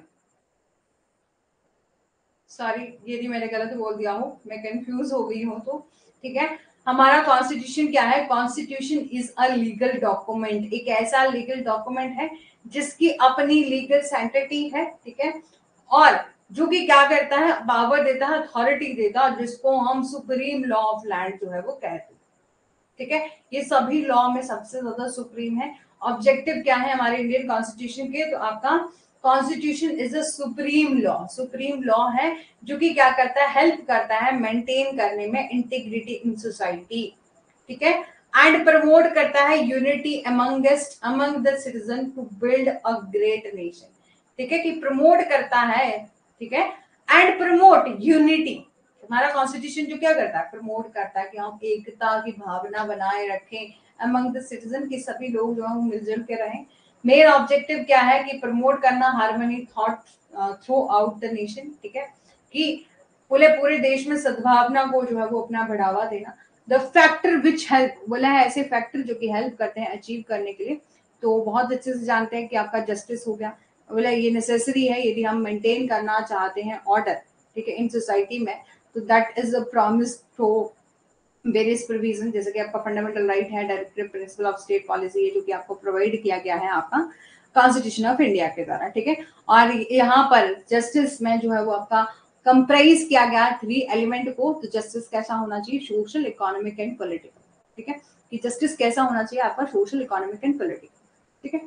sorry ये भी मैंने गलत बोल दिया हूँ, मैं कंफ्यूज हो गई हूँ, तो ठीक है। हमारा कॉन्स्टिट्यूशन क्या है, constitution is a legal document, एक ऐसा लीगल डॉक्यूमेंट है जिसकी अपनी लीगल सेंटिटी है, ठीक है, और जो कि क्या करता है, पावर देता है, अथॉरिटी देता है, जिसको हम सुप्रीम लॉ ऑफ लैंड जो है वो कहते हैं, ठीक है। ये सभी लॉ में सबसे ज्यादा सुप्रीम है। ऑब्जेक्टिव क्या है हमारे इंडियन कॉन्स्टिट्यूशन के, तो आपका constitution is a supreme law, supreme law है जो कि क्या करता है, हेल्प करता है मेंटेन करने में इंटीग्रिटी इन सोसाइटी, ठीक है, एंड प्रमोट करता है unity amongest among the citizen to build a great nation, ठीक है, कि प्रमोट करता है, ठीक है, एंड प्रमोट यूनिटी। हमारा कॉन्स्टिट्यूशन जो क्या करता है, प्रमोट करता है कि हम एकता की भावना बनाए रखें अमंग द सिटीजन, की सभी लोग जो है मिलजुल के रहें। मेन ऑब्जेक्टिव क्या है कि प्रमोट करना harmony thought throughout the nation, ठीक है, कि पूरे पूरे देश में सद्भावना को जो है वो अपना बढ़ावा देना। द फैक्टर विच हेल्प, बोला है ऐसे फैक्टर जो कि हेल्प करते हैं अचीव करने के लिए। तो बहुत अच्छे से जानते हैं कि आपका जस्टिस हो गया, बोला ये नेसेसरी है यदि हम मेंटेन करना चाहते हैं ऑर्डर, ठीक है, इन सोसाइटी में। तो that is a promise to various provision, जैसे कि आपका फंडामेंटल राइट है, directive principle of state policy है जो कि आपको प्रोवाइड किया गया है आपका कॉन्स्टिट्यूशन ऑफ इंडिया के द्वारा, ठीक है। और यहाँ पर जस्टिस में जो है वो आपका कंप्राइज किया गया थ्री एलिमेंट को। तो जस्टिस कैसा होना चाहिए, सोशल, इकोनॉमिक एंड पॉलिटिकल, ठीक है, कि जस्टिस कैसा होना चाहिए आपका, सोशल, इकोनॉमिक एंड पॉलिटिकल, ठीक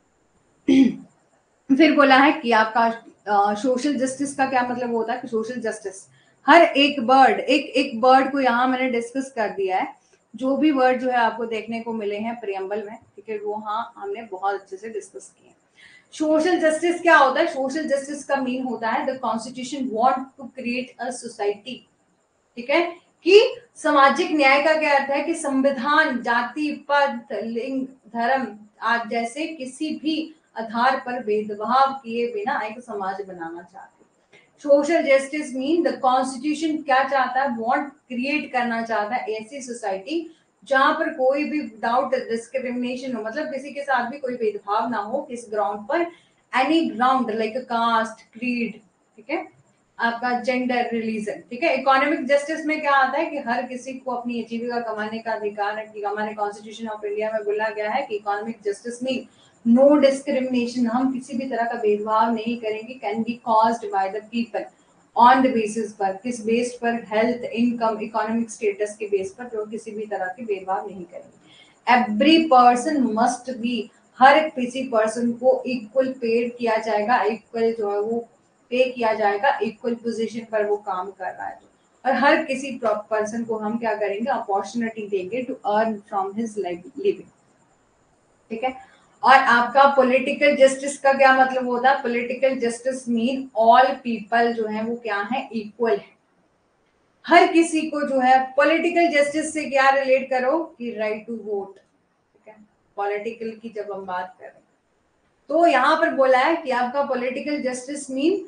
है। फिर बोला है कि आपका सोशल जस्टिस का क्या मतलब होता है कि सोशल जस्टिस हर एक वर्ड, एक एक वर्ड को यहाँ मैंने डिस्कस कर दिया है, जो भी वर्ड जो है आपको देखने को मिले हैं प्रियम्बल में, ठीक है, वो हाँ हमने बहुत अच्छे से डिस्कस किए। सोशल जस्टिस क्या होता है, सोशल जस्टिस का मीन होता है the constitution want to create a society, ठीक है, कि सामाजिक न्याय का क्या अर्थ है कि संविधान जाति, पद, लिंग, धर्म आज जैसे किसी भी आधार पर भेदभाव किए बिना एक समाज बनाना चाहते हैं। Social justice mean the constitution क्या चाहता है, वांट क्रिएट करना चाहता है ऐसी सोसाइटी जहां पर कोई भी विदाउट डिस्क्रिमिनेशन हो, मतलब किसी के साथ भी कोई भेदभाव ना हो, किस ग्राउंड पर, any ground like caste, creed, ठीक है, आपका जेंडर, रिलीजन, ठीक है। इकोनॉमिक जस्टिस में क्या आता है कि हर किसी को अपनी आजीविका कमाने का अधिकार है, कि हमारे कॉन्स्टिट्यूशन ऑफ इंडिया में बोला गया है कि economic justice mean no discrimination, हम किसी भी तरह का भेदभाव नहीं करेंगे, can be caused by the people on the basis पर, किस बेस पर, हेल्थ, इनकम, इकोनॉमिक स्टेटस के बेस पर, जो किसी भी तरह के भेदभाव नहीं करेंगे। एवरी पर्सन मस्ट बी, हर किसी पर्सन को इक्वल पेड किया जाएगा, इक्वल जो है वो पे किया जाएगा, इक्वल पोजीशन पर वो काम कर रहा है, और हर किसी पर्सन को हम क्या करेंगे, अपॉर्चुनिटी देंगे to earn from his living, ठीक है। और आपका पॉलिटिकल जस्टिस का क्या मतलब होता है, political justice mean all people जो है वो क्या है, इक्वल है, हर किसी को जो है। पॉलिटिकल जस्टिस से क्या रिलेट करो कि राइट टू वोट, ठीक है, पॉलिटिकल की जब हम बात करें तो यहां पर बोला है कि आपका political justice mean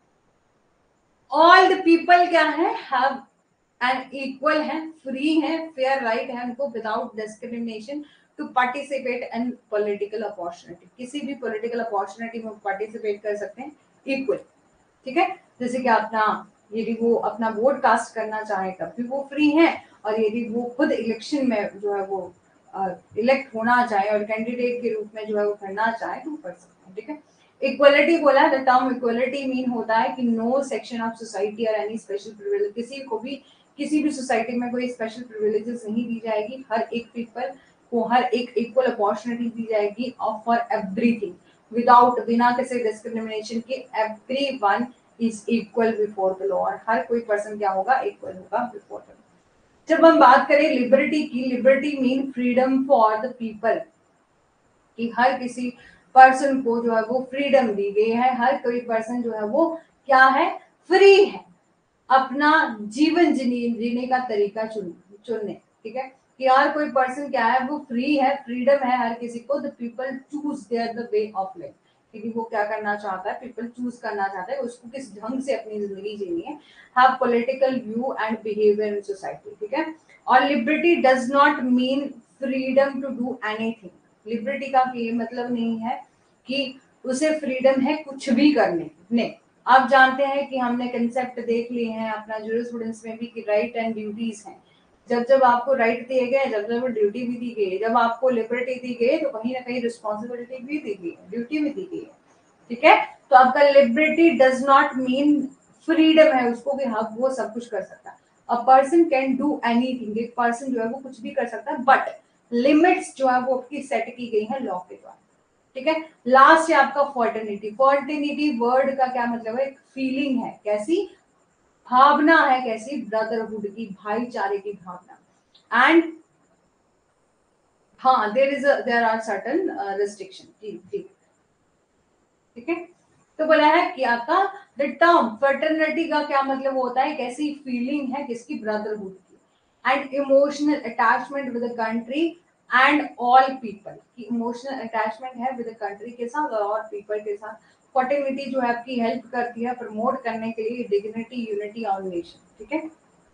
all the people क्या है, हैव एंड इक्वल है, फ्री है, फेयर राइट है उनको without discrimination to participate in political opportunity, किसी भी पॉलिटिकल अपॉर्चुनिटी में पार्टिसिपेट कर सकते हैं इक्वल, ठीक है। जैसे कि अपना यदि वो अपना वोट कास्ट करना चाहे तब भी वो फ्री है, और यदि वो खुद इलेक्शन में जो है वो इलेक्ट होना चाहे और कैंडिडेट के रूप में जो है वो करना चाहे तो कर सकते हैं, ठीक है। इक्वलिटी बोला है, द टर्म इक्वलिटी मीन होता है कि नो सेक्शन ऑफ सोसाइटी और एनी स्पेशल प्रिविलेज, किसी को भी किसी भी सोसाइटी में कोई स्पेशल प्रिविलेजेस नहीं दी जाएगी, हर एक पीपल को हर एक इक्वल अपॉर्चुनिटी दी जाएगी ऑफ फॉर एवरीथिंग, विदाउट, बिना किसी डिस्क्रिमिनेशन के, everyone is equal before the law, और हर कोई पर्सन क्या होगा, इक्वल होगा बिफोर द लॉ। जब हम बात करें लिबर्टी की, liberty mean freedom for the people, कि हर किसी पर्सन को जो है वो फ्रीडम दी गई है, हर कोई पर्सन जो है वो क्या है, फ्री है अपना जीवन जीने जीने का तरीका चुन चुनने, ठीक है, कि हर कोई पर्सन क्या है वो फ्री है, फ्रीडम है हर किसी को, the people choose their the way of life, क्योंकि वो क्या करना चाहता है, पीपल चूज करना चाहता है उसको किस ढंग से अपनी जिंदगी जीनी है, have political view and behaviour in society, ठीक है। और liberty does not mean freedom to do anything, liberty का ये मतलब नहीं है कि उसे फ्रीडम है कुछ भी करने ने। आप जानते हैं कि हमने कंसेप्ट देख लिए हैं अपना जूरिस्प्रूडेंस में भी कि राइट एंड ड्यूटीज हैं, जब जब आपको राइट दिए गए, जब जब ड्यूटी भी दी गई है, जब आपको लिबर्टी दी गई तो कहीं ना कहीं रिस्पॉन्सिबिलिटी भी दी गई है, ड्यूटी भी दी गई है, ठीक है। तो आपका liberty does not mean freedom है उसको भी, हाँ वो सब कुछ कर सकता है, a person can do anything, एक पर्सन जो है वो कुछ भी कर सकता है, बट लिमिट्स जो है वो आपकी सेट की गई है लॉ के द्वारा, ठीक है। लास्ट है आपका फॉर्टर्निटी, फॉर्टर्निटी वर्ड का क्या मतलब है, एक फीलिंग है, कैसी भावना है, कैसी ब्रदरहुड की, भाईचारे की भावना, एंड हाँ there is there are certain restriction, जी जी, ठीक है। तो बोला है कि आपका द टर्म फर्टर्निटी का क्या मतलब होता है, कैसी फीलिंग है किसकी, ब्रदरहुड की, and emotional attachment with the country and all people, की इमोशनल अटैचमेंट है विद द कंट्री के साथ और ऑल पीपल के साथ। फर्टर्निटी जो है आपकी हेल्प करती है प्रमोट करने के लिए डिग्निटी, यूनिटी और नेशन, ठीक है,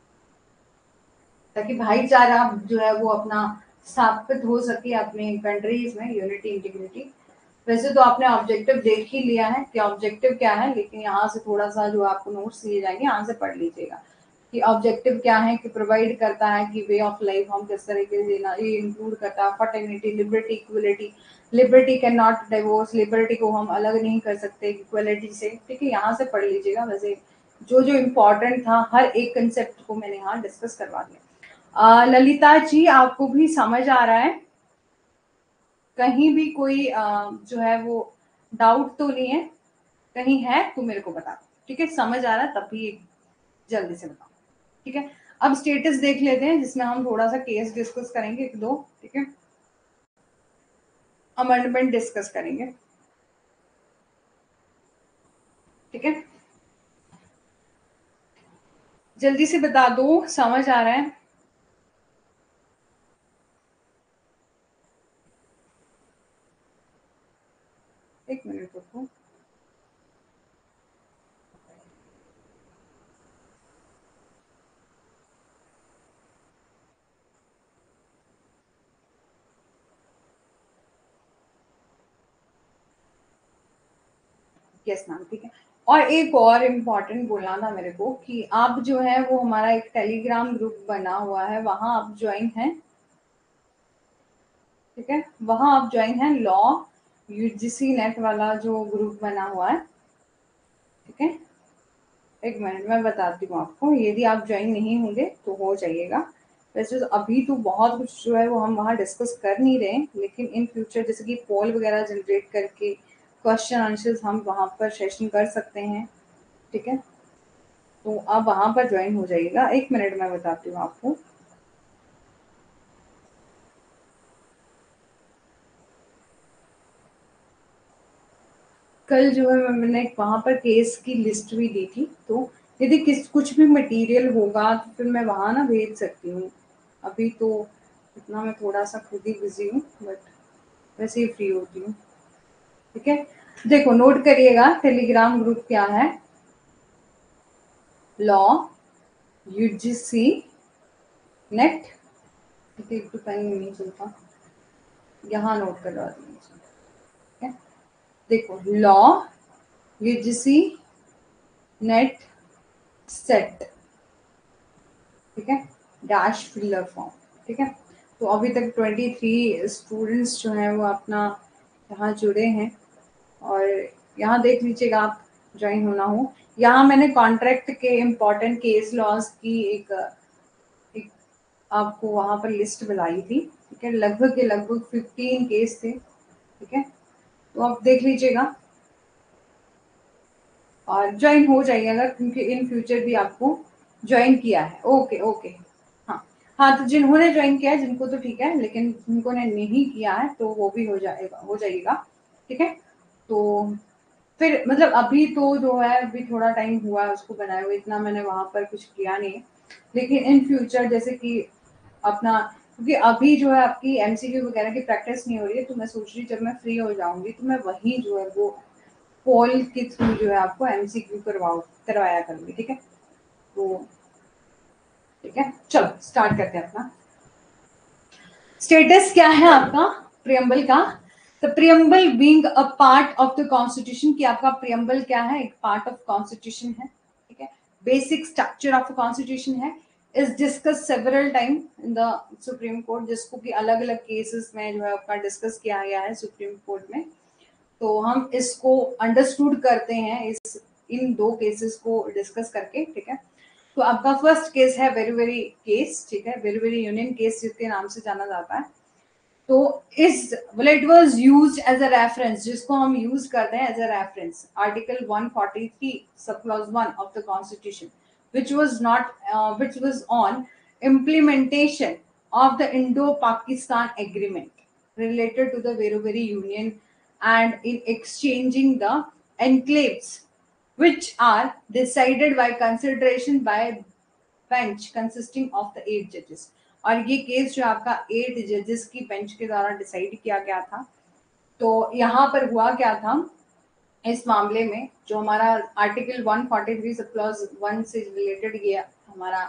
ताकि भाईचारा जो है वो अपना स्थापित हो सके अपने कंट्रीज में, यूनिटी, इंटीग्रिटी। वैसे तो आपने ऑब्जेक्टिव देख ही लिया है कि ऑब्जेक्टिव क्या है, लेकिन यहाँ से थोड़ा सा जो आपको नोट्स दिए जाएंगे यहाँ से पढ़ लीजिएगा। कि ऑब्जेक्टिव क्या है, कि प्रोवाइड करता है कि वे ऑफ लाइफ हम किस तरीके से जीना, ये इंक्लूड करता है fertility, liberty, equality, liberty can not divorce, liberty को हम अलग नहीं कर सकते इक्वलिटी से, ठीक है, यहाँ से पढ़ लीजिएगा। वैसे जो जो इम्पोर्टेंट था हर एक कंसेप्ट को मैंने यहाँ डिस्कस करवा दिया। ललिता जी आपको भी समझ आ रहा है? कहीं भी कोई आ, जो है वो डाउट तो नहीं है? कहीं है तो मेरे को बता, ठीक है? समझ आ रहा है तभी जल्दी से बताओ, ठीक है? अब स्टेटस देख लेते हैं जिसमें हम थोड़ा सा केस डिस्कस करेंगे, एक दो, ठीक है, अमेंडमेंट डिस्कस करेंगे, ठीक है? जल्दी से बता दो, समझ आ रहा है? एक मिनट रुको। यस मैम, ठीक है। और एक और इम्पोर्टेंट बोलना था मेरे को कि आप जो है वो हमारा एक टेलीग्राम ग्रुप बना हुआ है, वहां आप ज्वाइन हैं, ठीक है? वहां आप ज्वाइन हैं, लॉ यूजीसी नेट वाला जो ग्रुप बना हुआ है, ठीक है? एक मिनट मैं बताती हूँ आपको, यदि आप ज्वाइन नहीं होंगे तो हो जाइएगा। वैसे तो अभी तो बहुत कुछ जो है वो हम वहाँ डिस्कस कर नहीं रहे हैं, लेकिन इन फ्यूचर जैसे कि पोल वगैरह जनरेट करके क्वेश्चन आंसर्स हम वहाँ पर सेशन कर सकते हैं, ठीक है? तो आप वहाँ पर ज्वाइन हो जाइएगा। एक मिनट मैं बताती हूँ आपको। कल जो है मैंने वहाँ पर केस की लिस्ट भी दी थी, तो यदि किस कुछ भी मटेरियल होगा तो फिर मैं वहाँ ना भेज सकती हूँ। अभी तो इतना मैं थोड़ा सा खुद ही बिजी हूँ, बट वैसे ही फ्री होती हूँ, ठीक है? देखो नोट करिएगा, टेलीग्राम ग्रुप क्या है, लॉ यूजीसी नेट, ठीक है? एक तो टाइम नहीं चलता, यहाँ नोट करवा दीजिए, ठीक है? देखो लॉ यूजीसी नेट सेट, ठीक है, डैश फिलर फॉर्म, ठीक है? तो अभी तक ट्वेंटी थ्री स्टूडेंट्स जो हैं वो अपना यहाँ जुड़े हैं, और यहाँ देख लीजिएगा आप ज्वाइन होना हो। यहाँ मैंने कॉन्ट्रैक्ट के इम्पोर्टेंट केस लॉज की एक, एक आपको वहाँ पर लिस्ट बनाई थी, ठीक है? लगभग के लगभग फिफ्टीन केस थे, ठीक है? तो आप देख लीजिएगा और ज्वाइन हो जाइएगा, क्योंकि इन फ्यूचर भी आपको ज्वाइन किया है। ओके ओके, हाँ हाँ, तो जिन्होंने ज्वाइन किया है जिनको तो ठीक है, लेकिन जिनको ने नहीं किया है तो वो भी हो जाएगा, हो जाइएगा, ठीक है? तो फिर मतलब अभी तो जो है अभी थोड़ा टाइम हुआ है उसको बनाए हुए, इतना मैंने वहां पर कुछ किया नहीं, लेकिन इन फ्यूचर जैसे कि अपना, क्योंकि अभी जो है आपकी एमसीक्यू वगैरह की प्रैक्टिस नहीं हो रही है, तो मैं सोच रही जब मैं फ्री हो जाऊंगी तो मैं वहीं जो है वो पोल के थ्रू जो है आपको एमसीक्यू करवाओ करवाया करूंगी, ठीक है? तो ठीक है, चलो स्टार्ट करते हैं अपना। स्टेटस क्या है आपका प्रियम्बल का? The preamble being a part of the constitution, कि आपका प्रियम्बल क्या है? एक पार्ट ऑफ कॉन्स्टिट्यूशन है, ठीक है? बेसिक स्ट्रक्चर ऑफ कॉन्स्टिट्यूशन है, is discuss several time in the Supreme Court, जिसको कि अलग अलग केसेस में जो है आपका डिस्कस किया गया है सुप्रीम कोर्ट में। तो हम इसको अंडरस्टूड करते हैं इस इन दो केसेस को डिस्कस करके, ठीक है? तो आपका फर्स्ट केस है वेरी वेरी केस, ठीक है, वेरी वेरी यूनियन केस जिसके नाम से जाना जाता है। तो इस well, it was used as a reference, जिसको हम यूज करते हैं as a reference, article one forty three sub clause one of the constitution, which was not uh, which was on implementation of the Indo-Pakistan agreement related to the Veruberi Union, and in exchanging the enclaves which are decided by consideration by bench consisting of the eight जजेस। और ये case जो आपका eight जजेस की bench के द्वारा decide किया गया था। तो यहाँ पर हुआ क्या था इस मामले में, जो हमारा article one forty three sub clause one से रिलेटेड ये हमारा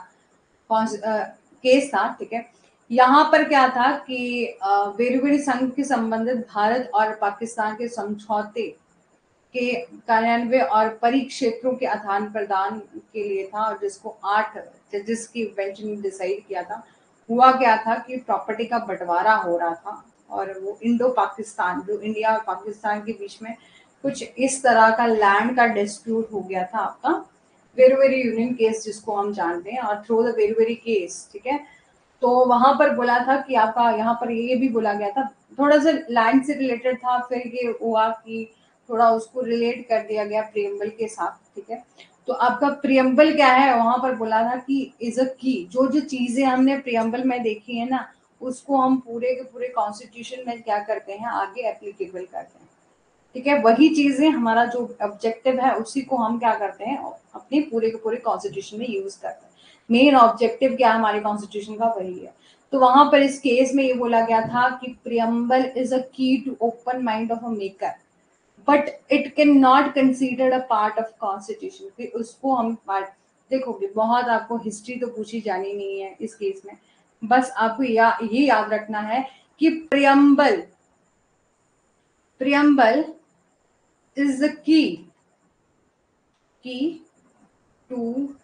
केस था, ठीक है? यहाँ पर क्या था कि वेरुवेरी संघ के संबंधित भारत और पाकिस्तान के समझौते के कार्यान्वयन और परिक्षेत्रों के आदान प्रदान के लिए था, और जिसको आठ जजेस की बेंच ने डिसाइड किया था। हुआ क्या था कि प्रॉपर्टी का बंटवारा हो रहा था, और वो इंडो पाकिस्तान, जो इंडिया और पाकिस्तान के बीच में कुछ इस तरह का लैंड का डिस्प्यूट हो गया था आपका वेरुवेरी यूनियन केस, जिसको हम जानते हैं, और थ्रू द वेरुवेरी केस, ठीक है। तो वहां पर बोला था कि आपका यहाँ पर ये भी बोला गया था, थोड़ा सा लैंड से रिलेटेड था, फिर ये हुआ कि थोड़ा उसको रिलेट कर दिया गया प्रियम्बल के साथ, ठीक है। तो आपका प्रियम्बल क्या है, वहां पर बोला था कि इज अ की, जो जो चीजें हमने प्रियम्बल में देखी है ना, उसको हम पूरे के पूरे कॉन्स्टिट्यूशन में क्या करते हैं, आगे एप्लीकेबल करते हैं, ठीक है। वही चीजें, हमारा जो ऑब्जेक्टिव है उसी को हम क्या करते हैं, अपने पूरे के पूरे कॉन्स्टिट्यूशन में यूज करते हैं। मेन ऑब्जेक्टिव क्या है हमारे कॉन्स्टिट्यूशन का, वही है। तो वहां पर इस केस में ये बोला गया था कि preamble is a key to open mind of a maker, but it can not considered a part of constitution, कि उसको हम पार्ट, देखोगे बहुत आपको हिस्ट्री तो पूछी जानी नहीं है इस केस में, बस आपको या, ये याद रखना है कि preamble preamble is the key key to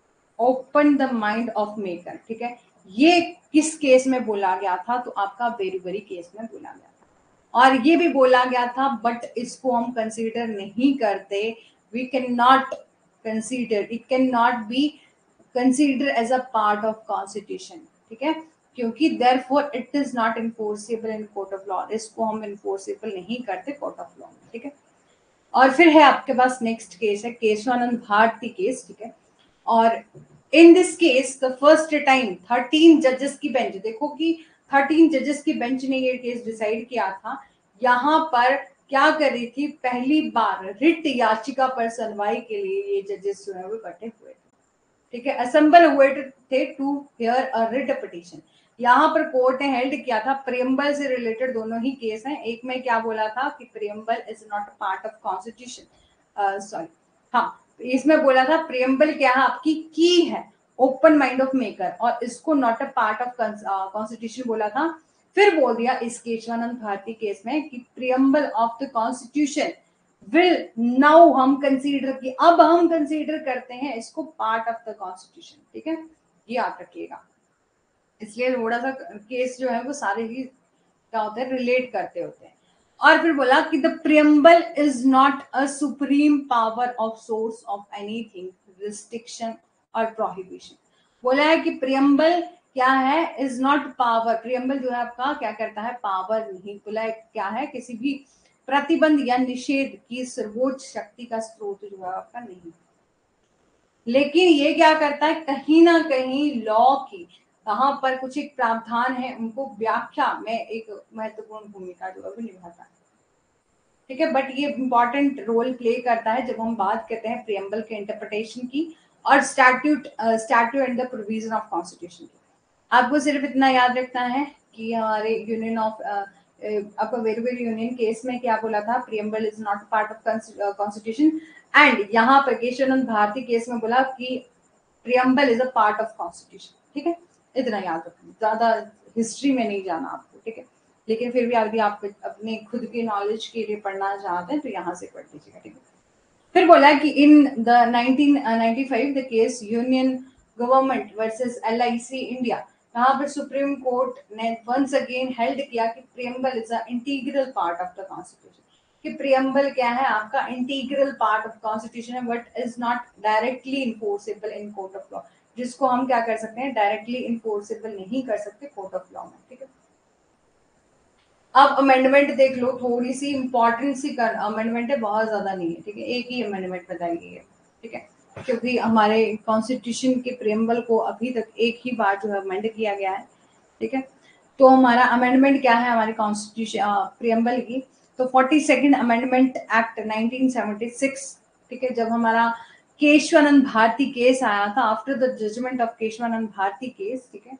open the mind of maker, ठीक है। ये किस केस में बोला गया था, तो आपका वेरुवेरी केस में बोला गया था, और ये भी बोला गया था बट इसको हम कंसीडर नहीं करते, we can not consider, it can not be consider as a part of constitution, ठीक है, क्योंकि therefore it is not enforceable in court of law, इसको हम इन्फोर्सेबल नहीं करते कोर्ट ऑफ लॉ में, ठीक है। और फिर है आपके पास नेक्स्ट केस है केशवानंद भारती केस, ठीक है। और in this case the first time thirteen जजेस की बेंच, देखो कि थर्टीन जजेस की बेंच ने ये केस डिसाइड किया था। यहाँ पर क्या कर रही थी, पहली बार रिट याचिका पर सुनवाई के लिए ये जजेस जो है वो इकट्ठे हुए थे, ठीक है, असेंबल हुए थे to hear a writ petition. यहाँ पर कोर्ट ने हेल्ड किया था, प्रियम्बल से रिलेटेड दोनों ही केस हैं। एक में क्या बोला था कि preamble is not a part of constitution, sorry, हाँ, इसमें बोला था प्रियम्बल क्या है, आपकी की है, ओपन माइंड ऑफ मेकर, और इसको not a part of constitution बोला था। फिर बोल दिया इस केशवानंद भारती केस में कि preamble of the constitution will now हम कंसीडर की, अब हम कंसीडर करते हैं इसको पार्ट ऑफ द कॉन्स्टिट्यूशन, ठीक है, ये याद रखिएगा। इसलिए थोड़ा सा केस जो है वो सारे ही क्या होते हैं, रिलेट करते होते हैं। और फिर बोला कि the preamble is not a supreme power of source of anything, restriction और प्रोहिबिशन। बोला है कि प्रियम्बल क्या है, इज नॉट पावर, प्रियम्बल जो है आपका क्या करता है, पावर नहीं, बोला है क्या है, किसी भी प्रतिबंध या निषेध की सर्वोच्च शक्ति का स्रोत जो है आपका नहीं। लेकिन ये क्या करता है, कहीं ना कहीं लॉ की कहां पर कुछ एक प्रावधान है, उनको व्याख्या में एक महत्वपूर्ण भूमिका जो है वो निभाता है, ठीक है। बट ये इंपॉर्टेंट रोल प्ले करता है जब हम बात करते हैं प्रियम्बल के इंटरप्रिटेशन की और statute statute and the provision of constitution की। आपको सिर्फ इतना याद रखना है कि हमारे यूनियन ऑफ आपका वेरुवेरी यूनियन केस में क्या बोला था, preamble is not part of constitution, and यहाँ पर केशवानंद भारती केस में बोला कि preamble is a part of constitution, ठीक है। इतना याद रखना, ज्यादा हिस्ट्री में नहीं जाना आपको, ठीक है। लेकिन फिर भी यदि आप अपने खुद के नॉलेज के लिए पढ़ना चाहते हैं तो यहाँ से पढ़ लीजिएगा, ठीक है। फिर बोला कि in the nineteen ninety five the case union government versus L I C India, यहाँ पर सुप्रीम कोर्ट ने वंस अगेन हेल्ड किया कि preamble is a integral part of the constitution, कि प्रियम्बल क्या है, आपका इंटीग्रल पार्ट ऑफ कॉन्स्टिट्यूशन है, but is not directly enforceable in court of law, जिसको हम क्या कर सकते हैं, डायरेक्टली इन्फोर्सेबल नहीं कर सकते कोर्ट ऑफ लॉ में, ठीक है। अब अमेंडमेंट देख लो, थोड़ी सी इंपॉर्टेंट सी अमेंडमेंट है, बहुत ज्यादा नहीं है, ठीक है, एक ही अमेंडमेंट बताई गई है, ठीक है, क्योंकि हमारे कॉन्स्टिट्यूशन के प्रियम्बल को अभी तक एक ही बार जो है अमेंड किया गया है, ठीक है। तो हमारा अमेंडमेंट क्या है हमारे कॉन्स्टिट्यूशन प्रियम्बल की, तो forty second amendment act nineteen seventy six, ठीक है, जब हमारा केशवानंद भारती केस आया था, after the judgment of Kesavananda Bharati case, ठीक है।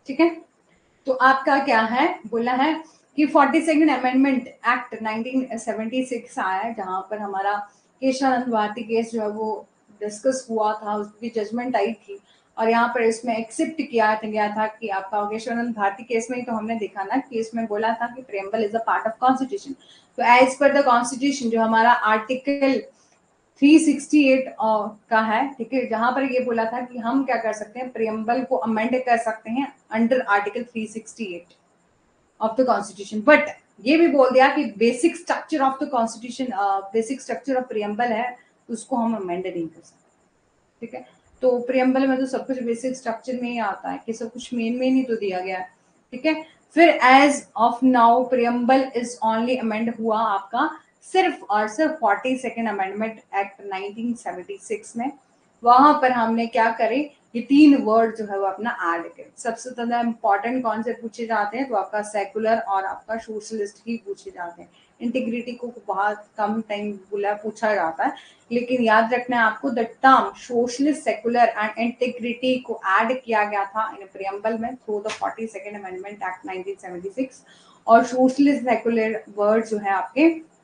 ठीक है। तो आपका क्या है, बोला है कि forty second amendment act nineteen seventy six आया है, जहां पर हमारा केशवानंद भारती केस जो है वो डिस्कस हुआ था, उसकी जजमेंट आई थी, और यहाँ पर इसमें एक्सेप्ट किया गया था कि आपका केशवानंद भारती केस में ही तो हमने देखा ना कि इसमें बोला था कि preamble is a part of constitution. तो एज पर द कॉन्स्टिट्यूशन जो हमारा आर्टिकल थ्री सिक्सटी एट का है, ठीक है, जहां पर ये बोला था कि हम क्या कर सकते हैं, प्रियम्बल को अमेंड कर सकते हैं under article three sixty eight of the constitution. But ये भी बोल दिया कि basic structure of the constitution, basic structure of preamble है, उसको हम अमेंड नहीं कर सकते, ठीक है। तो प्रियम्बल में तो सब कुछ बेसिक स्ट्रक्चर में ही आता है कि सब कुछ मेन में ही तो दिया गया है, ठीक है। फिर as of now preamble is only amend हुआ आपका सिर्फ और सिर्फ forty second amendment act nineteen seventy six में। वहां पर हमने क्या करे, ये तीन वर्ड जो है वो अपना ऐड करें। सबसे ज्यादा इंपॉर्टेंट कौन से पूछे जाते हैं, तो आपका सेकुलर और आपका सोशलिस्ट ही पूछे जाते हैं। इंटीग्रिटी को बहुत कम टाइम बोला पूछा जाता है, लेकिन याद रखना है आपको, the term socialist, secular and integrity को ऐड किया गया था इन प्रियम्बल में through the forty second amendment act nineteen seventy six. और सोशलिस्ट सेकुलर वर्ड जो है आपके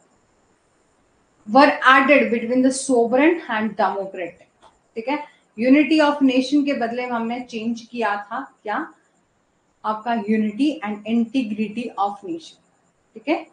were added between the sovereign and democrat, ठीक है। यूनिटी ऑफ नेशन के बदले में हमने चेंज किया था क्या, आपका unity and integrity of nation, ठीक है।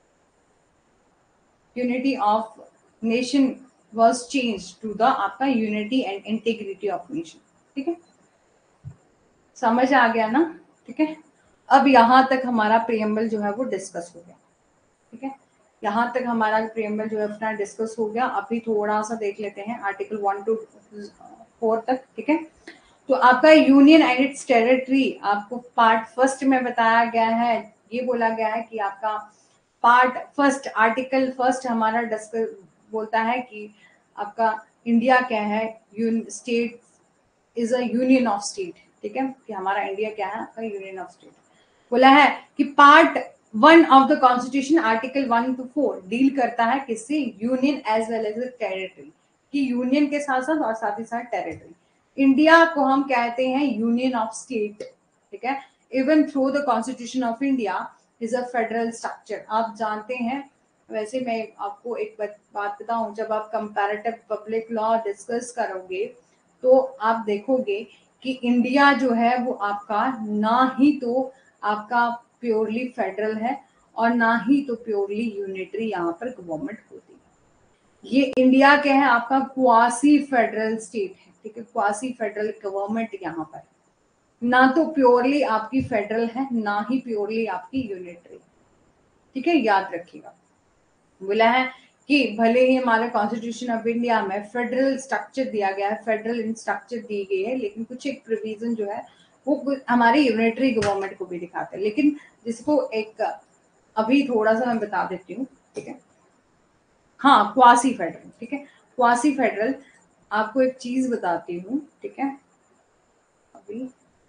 Unity of nation was changed to the आपका unity and integrity of nation, ठीक है। समझ आ गया ना, ठीक है। अब यहां तक हमारा प्रियम्बल जो है वो डिस्कस हो गया, ठीक है। यहाँ तक हमारा प्रियम्बल जो है अपना डिस्कस हो गया। अभी थोड़ा सा देख लेते हैं आर्टिकल वन टू फोर तक, ठीक है। तो आपका यूनियन एंड इट्स टेरिटरी आपको पार्ट फर्स्ट में बताया गया है। ये बोला गया है कि आपका पार्ट फर्स्ट, आर्टिकल फर्स्ट हमारा डिस्कस बोलता है कि आपका इंडिया क्या है, state is a union of state, ठीक है, कि हमारा इंडिया क्या है, आपका यूनियन ऑफ स्टेट। बोला है कि part one of the constitution article one to four deal करता है किससे, union as well as territory, कि यूनियन के साथ साथ और साथ ही साथ टेरिटरी। इंडिया को हम कहते हैं यूनियन ऑफ स्टेट, ठीक है। Even through the constitution of India is a federal structure. आप जानते हैं, वैसे मैं आपको एक बात बताऊं, जब आप कंपैरेटिव पब्लिक लॉ डिस्कस करोगे तो आप देखोगे कि इंडिया जो है वो आपका ना ही तो आपका प्योरली फेडरल है और ना ही तो प्योरली यूनिटरी यहाँ पर गवर्नमेंट होती है। ये इंडिया क्या है, आपका क्वासी फेडरल स्टेट है, ठीक है, क्वासी फेडरल गवर्नमेंट यहाँ पर, ना तो प्योरली आपकी फेडरल है ना ही प्योरली आपकी यूनिटरी, ठीक है, याद रखिएगा। बोला है कि भले ही हमारे कॉन्स्टिट्यूशन ऑफ इंडिया में फेडरल स्ट्रक्चर दिया गया है, फेडरल स्ट्रक्चर दी गई है, लेकिन कुछ एक प्रोविजन जो है वो हमारी यूनिटरी गवर्नमेंट को भी दिखाते हैं। लेकिन जिसको एक अभी थोड़ा सा मैं बता देती हूँ, ठीक है। हाँ, क्वासी फेडरल, ठीक है, क्वासी फेडरल आपको एक चीज बताती हूँ, ठीक है। अभी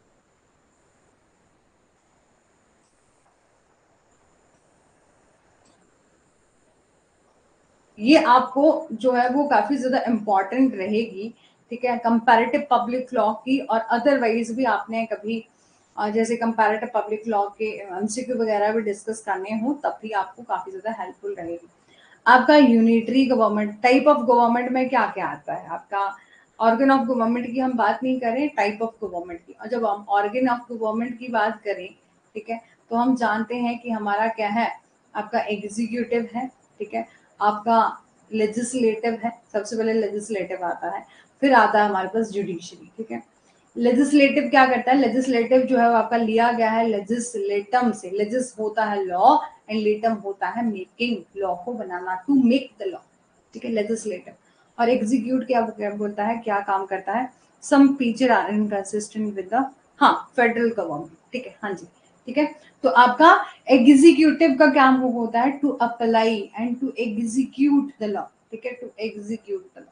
ये आपको जो है वो काफी ज्यादा इम्पोर्टेंट रहेगी, ठीक है, कंपैरेटिव पब्लिक लॉ की। और अदरवाइज भी आपने कभी अ, जैसे कंपैरेटिव पब्लिक लॉ के एमसीक्यू वगैरह भी डिस्कस करने हो तब भी आपको काफी ज्यादा हेल्पफुल रहेगी। आपका unitary government, type of government में क्या क्या आता है, आपका ऑर्गन ऑफ गवर्नमेंट की हम बात नहीं करें, टाइप ऑफ गवर्नमेंट की। और जब हम ऑर्गन ऑफ गवर्नमेंट की बात करें, ठीक है, तो हम जानते हैं कि हमारा क्या है, आपका एग्जीक्यूटिव है, ठीक है, आपका लेजिस्लेटिव है, सबसे पहले लेजिस्लेटिव आता है, फिर आता है हमारे पास जुडिशरी, ठीक है। लेजिस्लेटिव क्या करता है, लेजिस्लेटिव जो है वो आपका लिया गया है लेजिस्लेटम से, लेजिस होता है लॉ एंड लेटम होता है मेकिंग, लॉ को बनाना, टू मेक द लॉ, ठीक है, लेजिस्लेटिव। और एग्जीक्यूट क्या क्या बोलता है, क्या काम करता है, some feature are inconsistent with the, हाँ, फेडरल गवर्नमेंट, ठीक है, हाँ जी, ठीक है। तो आपका एग्जीक्यूटिव का काम वो होता है to apply and to execute the law, ठीक है, to execute the law,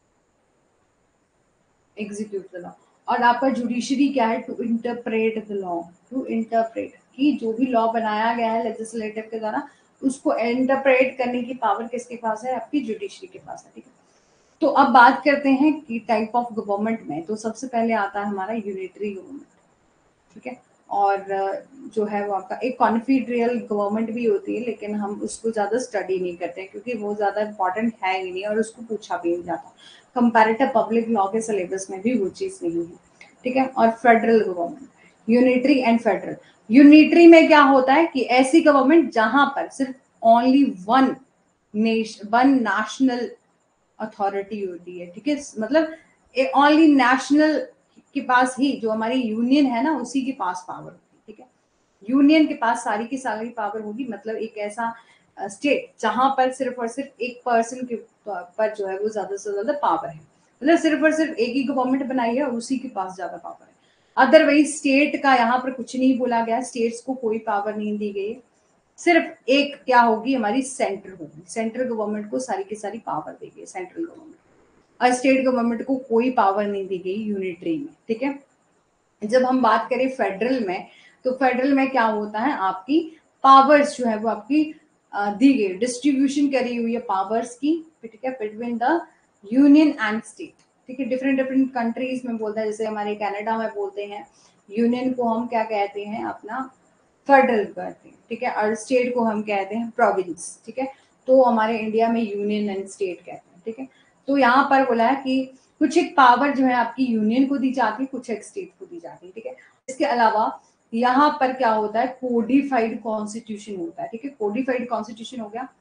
execute the law. और आपका जुडिशरी क्या है, to interpret the law, to interpret, कि जो भी लॉ बनाया गया है लेजिस्लेटिव के द्वारा उसको इंटरप्रेट करने की पावर किसके पास है, आपकी जुडिशरी के पास है, ठीक है। तो अब बात करते हैं कि टाइप ऑफ गवर्नमेंट में, तो सबसे पहले आता है हमारा यूनिटरी गवर्नमेंट, ठीक है। और जो है वो आपका एक कॉन्फेडरल गवर्नमेंट भी होती है, लेकिन हम उसको ज़्यादा स्टडी नहीं करते क्योंकि वो ज़्यादा इंपॉर्टेंट है ही नहीं और उसको पूछा भी नहीं जाता। कंपैरेटिव पब्लिक लॉ के सिलेबस में भी वो चीज़ नहीं है, ठीक है। और federal government, unitary and federal. Unitary में क्या होता है कि ऐसी गवर्नमेंट जहां पर सिर्फ only one nation one national authority होती है, ठीक है। मतलब ओनली नेशनल के पास ही, जो हमारी यूनियन है ना, उसी के पास पावर होती है, ठीक है। यूनियन के पास सारी की सारी पावर होगी, मतलब एक ऐसा स्टेट जहां पर सिर्फ और सिर्फ एक पर्सन के पर जो है वो ज्यादा से ज्यादा पावर है, मतलब सिर्फ और सिर्फ एक ही गवर्नमेंट बनाई है और उसी के पास ज्यादा पावर है। अदरवाइज स्टेट का यहाँ पर कुछ नहीं बोला गया, स्टेट्स को कोई पावर नहीं दी गई। सिर्फ एक क्या होगी, हमारी सेंटर होगी, सेंट्रल गवर्नमेंट को सारी की सारी पावर दी गई सेंट्रल गवर्नमेंट, और स्टेट गवर्नमेंट को कोई पावर नहीं दी गई यूनिटरी में, ठीक है। जब हम बात करें फेडरल में, तो फेडरल में क्या होता है, आपकी पावर्स जो है वो आपकी दी गई, डिस्ट्रीब्यूशन करी हुई है पावर्स की, ठीक है, between the union and state, ठीक है। डिफरेंट डिफरेंट कंट्रीज में बोलते हैं, जैसे हमारे कनाडा में बोलते हैं यूनियन को हम क्या कहते हैं, अपना फेडरल कहते हैं, ठीक है, और स्टेट को हम कहते हैं प्रोविंस, ठीक है। तो हमारे इंडिया में यूनियन एंड स्टेट कहते हैं, ठीक है। तो यहाँ पर बोला है कि कुछ एक पावर जो है आपकी यूनियन को दी जाती है, कुछ एक स्टेट को दी जाती है, ठीक है। इसके अलावा यहाँ पर क्या होता है, कोडिफाइड कॉन्स्टिट्यूशन होता है, ठीक है। कोडिफाइड कॉन्स्टिट्यूशन हो गया,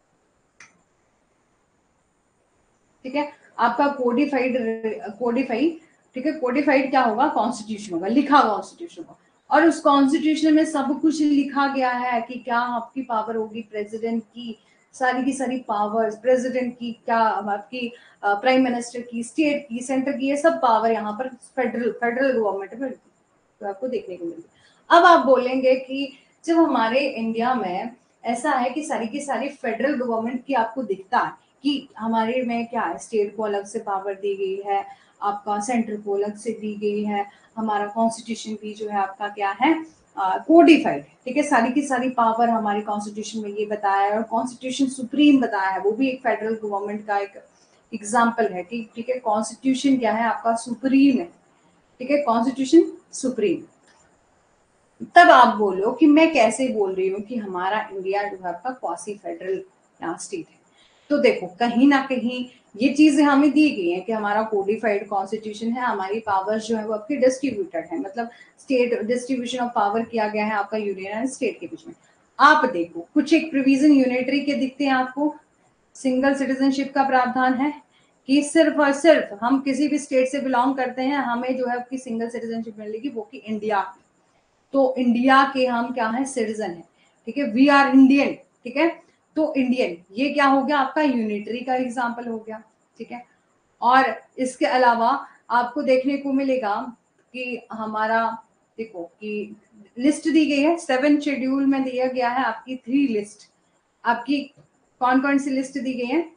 ठीक है, आपका कोडिफाइड कोडिफाइड ठीक है। कोडिफाइड क्या होगा, कॉन्स्टिट्यूशन होगा, लिखा कॉन्स्टिट्यूशन होगा, और उस कॉन्स्टिट्यूशन में सब कुछ लिखा गया है कि क्या आपकी पावर होगी, प्रेसिडेंट की सारी की सारी पावर्स, प्रेसिडेंट की क्या, आपकी प्राइम मिनिस्टर की, स्टेट की, सेंटर की, ये सब पावर यहाँ पर फेडरल फेडरल गवर्नमेंट में तो आपको देखने को मिलती है। अब आप बोलेंगे कि जब हमारे इंडिया में ऐसा है कि सारी की सारी फेडरल गवर्नमेंट की आपको दिखता है कि हमारे में क्या है, स्टेट को अलग से पावर दी गई है, आपका सेंटर को अलग से दी गई है, हमारा कॉन्स्टिट्यूशन भी जो है आपका क्या है, कोडिफाइड, ठीक है। सारी की सारी पावर हमारे कॉन्स्टिट्यूशन में ये बताया है, और कॉन्स्टिट्यूशन सुप्रीम बताया है, वो भी एक फेडरल गवर्नमेंट का एक एग्जाम्पल है, ठीक ठीक है। कॉन्स्टिट्यूशन क्या है आपका, सुप्रीम है, ठीक है, कॉन्स्टिट्यूशन सुप्रीम। तब आप बोलो कि मैं कैसे बोल रही हूँ कि हमारा इंडिया जो है आपका क्वासी फेडरल स्टेट है। तो देखो, कहीं ना कहीं ये चीजें हमें दी गई हैं कि हमारा कोडिफाइड कॉन्स्टिट्यूशन है, हमारी पावर्स जो है वो आपकी डिस्ट्रीब्यूटेड है, मतलब स्टेट डिस्ट्रीब्यूशन ऑफ पावर किया गया है आपका यूनियन एंड स्टेट के बीच में। आप देखो, कुछ एक प्रोविजन यूनिटरी के दिखते हैं आपको, सिंगल सिटीजनशिप का प्रावधान है कि सिर्फ और सिर्फ हम किसी भी स्टेट से बिलोंग करते हैं, हमें जो है आपकी सिंगल सिटीजनशिप मिलेगी, वो की इंडिया की। तो इंडिया के हम क्या है, सिटीजन है, ठीक है, वी आर इंडियन, ठीक है। तो इंडियन ये क्या हो गया आपका, यूनिटरी का एग्जाम्पल हो गया, ठीक है। और इसके अलावा आपको देखने को मिलेगा कि हमारा, देखो कि लिस्ट दी गई है, सेवन शेड्यूल में दिया गया है आपकी थ्री लिस्ट, आपकी कौन कौन सी लिस्ट दी गई है,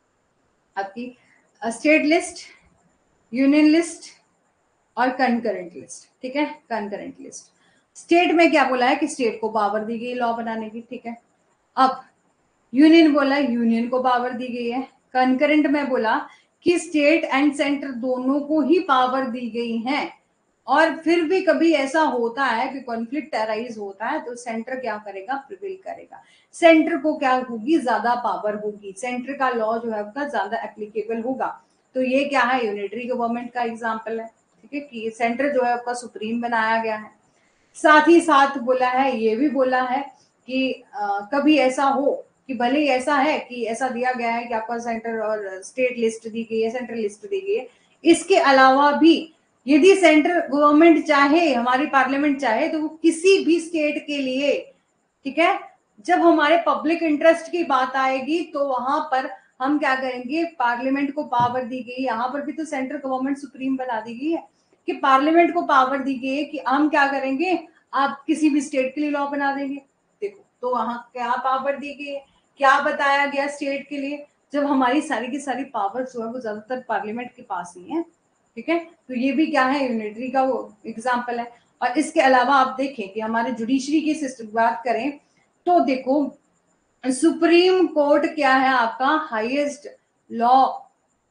आपकी स्टेट लिस्ट, यूनियन लिस्ट और कंकरेंट लिस्ट, ठीक है, कंकरेंट लिस्ट। स्टेट में क्या बोला है कि स्टेट को पावर दी गई लॉ बनाने की, ठीक है। अब यूनियन बोला, यूनियन को पावर दी गई है। कंकरेंट में बोला कि स्टेट एंड सेंटर दोनों को ही पावर दी गई है, और फिर भी कभी ऐसा होता है कि कॉन्फ्लिक्ट अराइज होता है, तो सेंटर क्या करेगा, प्रिवेल करेगा, सेंटर को क्या होगी, ज्यादा पावर होगी, सेंटर का लॉ जो है उसका ज्यादा एप्लीकेबल होगा। तो ये क्या है, यूनिटरी गवर्नमेंट का एग्जाम्पल है, ठीक है, कि सेंटर जो है आपका सुप्रीम बनाया गया है। साथ ही साथ बोला है, ये भी बोला है कि आ, कभी ऐसा हो कि भले ही ऐसा है कि ऐसा दिया गया है कि आपका सेंटर और स्टेट लिस्ट दी गई है, सेंट्रल लिस्ट दी गई है, इसके अलावा भी यदि सेंट्रल गवर्नमेंट चाहे, हमारी पार्लियामेंट चाहे, तो वो किसी भी स्टेट के लिए, ठीक है, जब हमारे पब्लिक इंटरेस्ट की बात आएगी तो वहां पर हम क्या करेंगे, पार्लियामेंट को पावर दी गई, यहाँ पर भी तो सेंट्रल गवर्नमेंट सुप्रीम बना दी गई है कि पार्लियामेंट को पावर दी गई है कि हम क्या करेंगे, आप किसी भी स्टेट के लिए लॉ बना देंगे। देखो, तो वहां क्या पावर दी गई है, क्या बताया गया स्टेट के लिए, जब हमारी सारी की सारी पावर जो है वो ज्यादातर पार्लियामेंट के पास ही है, ठीक है। तो ये भी क्या है, यूनिटरी का वो एग्जाम्पल है। और इसके अलावा आप देखें कि हमारे जुडिशरी की सिस्टम बात करें, तो देखो सुप्रीम कोर्ट क्या है आपका, हाईएस्ट लॉ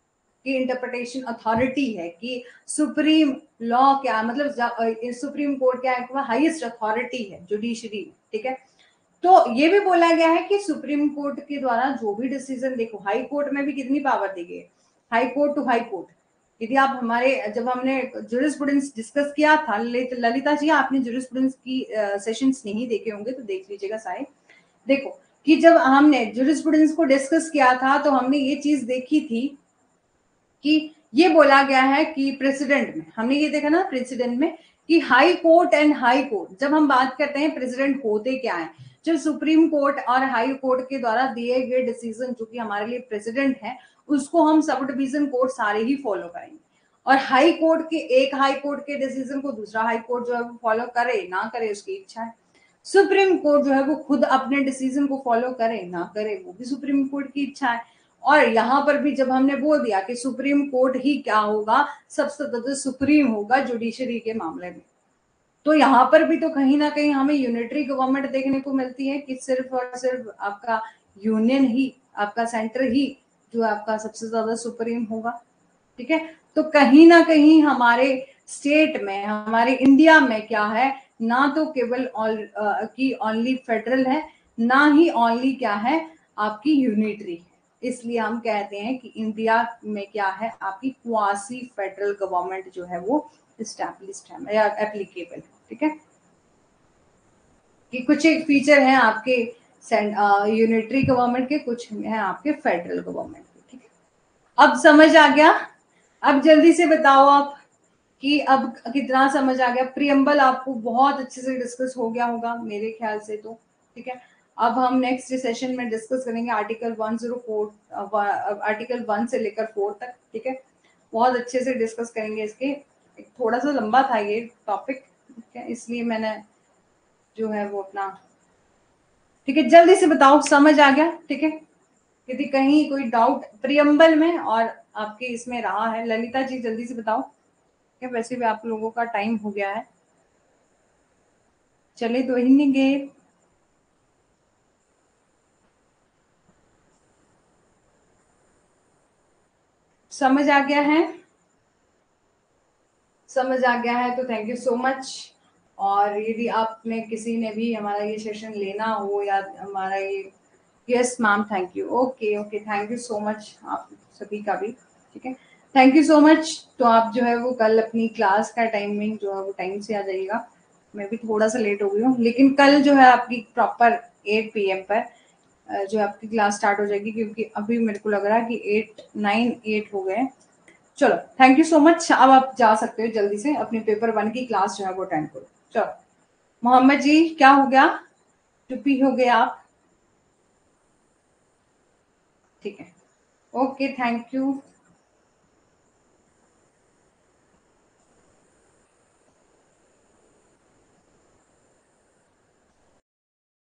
की इंटरप्रिटेशन अथॉरिटी है, कि सुप्रीम लॉ क्या, मतलब सुप्रीम कोर्ट क्या है, हाईएस्ट अथॉरिटी है जुडिशरी, ठीक है। तो ये भी बोला गया है कि सुप्रीम कोर्ट के द्वारा जो भी डिसीजन, देखो हाई कोर्ट में भी कितनी पावर दी गई है, high court to high court. यदि आप हमारे, जब हमने ज्यूरिस्प्रूडेंस डिस्कस किया था, ललिता जी आपने ज्यूरिस्प्रूडेंस की सेशंस नहीं देखे होंगे तो देख लीजिएगा शायद। देखो कि जब हमने ज्यूरिस्प्रूडेंस को डिस्कस किया था तो हमने ये चीज देखी थी कि ये बोला गया है कि प्रेसिडेंट में, हमने ये देखा ना प्रेसिडेंट में कि high court and high court, जब हम बात करते हैं प्रेसिडेंट होते क्या है, जब सुप्रीम कोर्ट और हाई कोर्ट के द्वारा दिए गए डिसीजन जो कि हमारे लिए प्रेसिडेंट है, उसको हम सब डिवीजन कोर्ट सारे ही फॉलो करेंगे। और हाई कोर्ट के, एक हाई कोर्ट के डिसीजन को दूसरा हाई कोर्ट जो है वो फॉलो करे ना करे उसकी इच्छा है। सुप्रीम कोर्ट जो है वो खुद अपने डिसीजन को फॉलो करे ना करे वो भी सुप्रीम कोर्ट की इच्छा है। और यहाँ पर भी जब हमने बोल दिया कि सुप्रीम कोर्ट ही क्या होगा, सबसे ज्यादा सुप्रीम होगा जुडिशरी के मामले में, तो यहाँ पर भी तो कहीं ना कहीं हमें यूनिटरी गवर्नमेंट देखने को मिलती है कि सिर्फ और सिर्फ आपका यूनियन ही, आपका सेंटर ही जो आपका सबसे ज्यादा सुप्रीम होगा, ठीक है। तो कहीं ना कहीं हमारे स्टेट में, हमारे इंडिया में क्या है, ना तो केवल की ओनली फेडरल है, ना ही ओनली क्या है आपकी यूनिटरी। इसलिए हम कहते हैं कि इंडिया में क्या है, आपकी क्वासी फेडरल गवर्नमेंट जो है वो इस्टेब्लिश्ड है या एप्लीकेबल, ठीक है। कि कुछ एक फीचर हैं आपके यूनिटरी गवर्नमेंट के, कुछ हैं आपके फेडरल गवर्नमेंट के, ठीक है। अब समझ आ गया? अब जल्दी से बताओ आप कि अब कितना समझ आ गया। प्रियम्बल आपको बहुत अच्छे से डिस्कस हो गया होगा मेरे ख्याल से तो, ठीक है। अब हम नेक्स्ट सेशन में डिस्कस करेंगे article one zero four, article one से लेकर फोर तक, ठीक है। बहुत अच्छे से डिस्कस करेंगे इसके। थोड़ा सा लंबा था ये टॉपिक, ठीक है, इसलिए मैंने जो है वो अपना, ठीक है। जल्दी से बताओ समझ आ गया, ठीक है। यदि कहीं कोई डाउट प्रियम्बल में और आपके इसमें रहा है, ललिता जी जल्दी से बताओ। क्या वैसे भी आप लोगों का टाइम हो गया है, चले तो ही नहीं गए। समझ आ गया है? समझ आ गया है तो थैंक यू सो मच। और यदि आपने किसी ने भी हमारा ये सेशन लेना हो या हमारा ये, yes ma'am thank you, okay okay thank you so much आप सभी का भी, ठीक है। Thank you so much. तो आप जो है वो कल अपनी क्लास का टाइमिंग जो है वो टाइम से आ जाइएगा। मैं भी थोड़ा सा लेट हो गई हूँ, लेकिन कल जो है आपकी प्रॉपर एट पी एम पर जो आपकी क्लास स्टार्ट हो जाएगी, क्योंकि अभी मेरे को लग रहा है कि एट नाइन एट हो गए। चलो थैंक यू सो मच। अब आप जा सकते हो जल्दी से अपनी पेपर वन की क्लास जो है वो अटेंड करो। चलो मोहम्मद जी क्या हो गया, चुप्पी हो गए आप? ठीक है, ओके थैंक यू।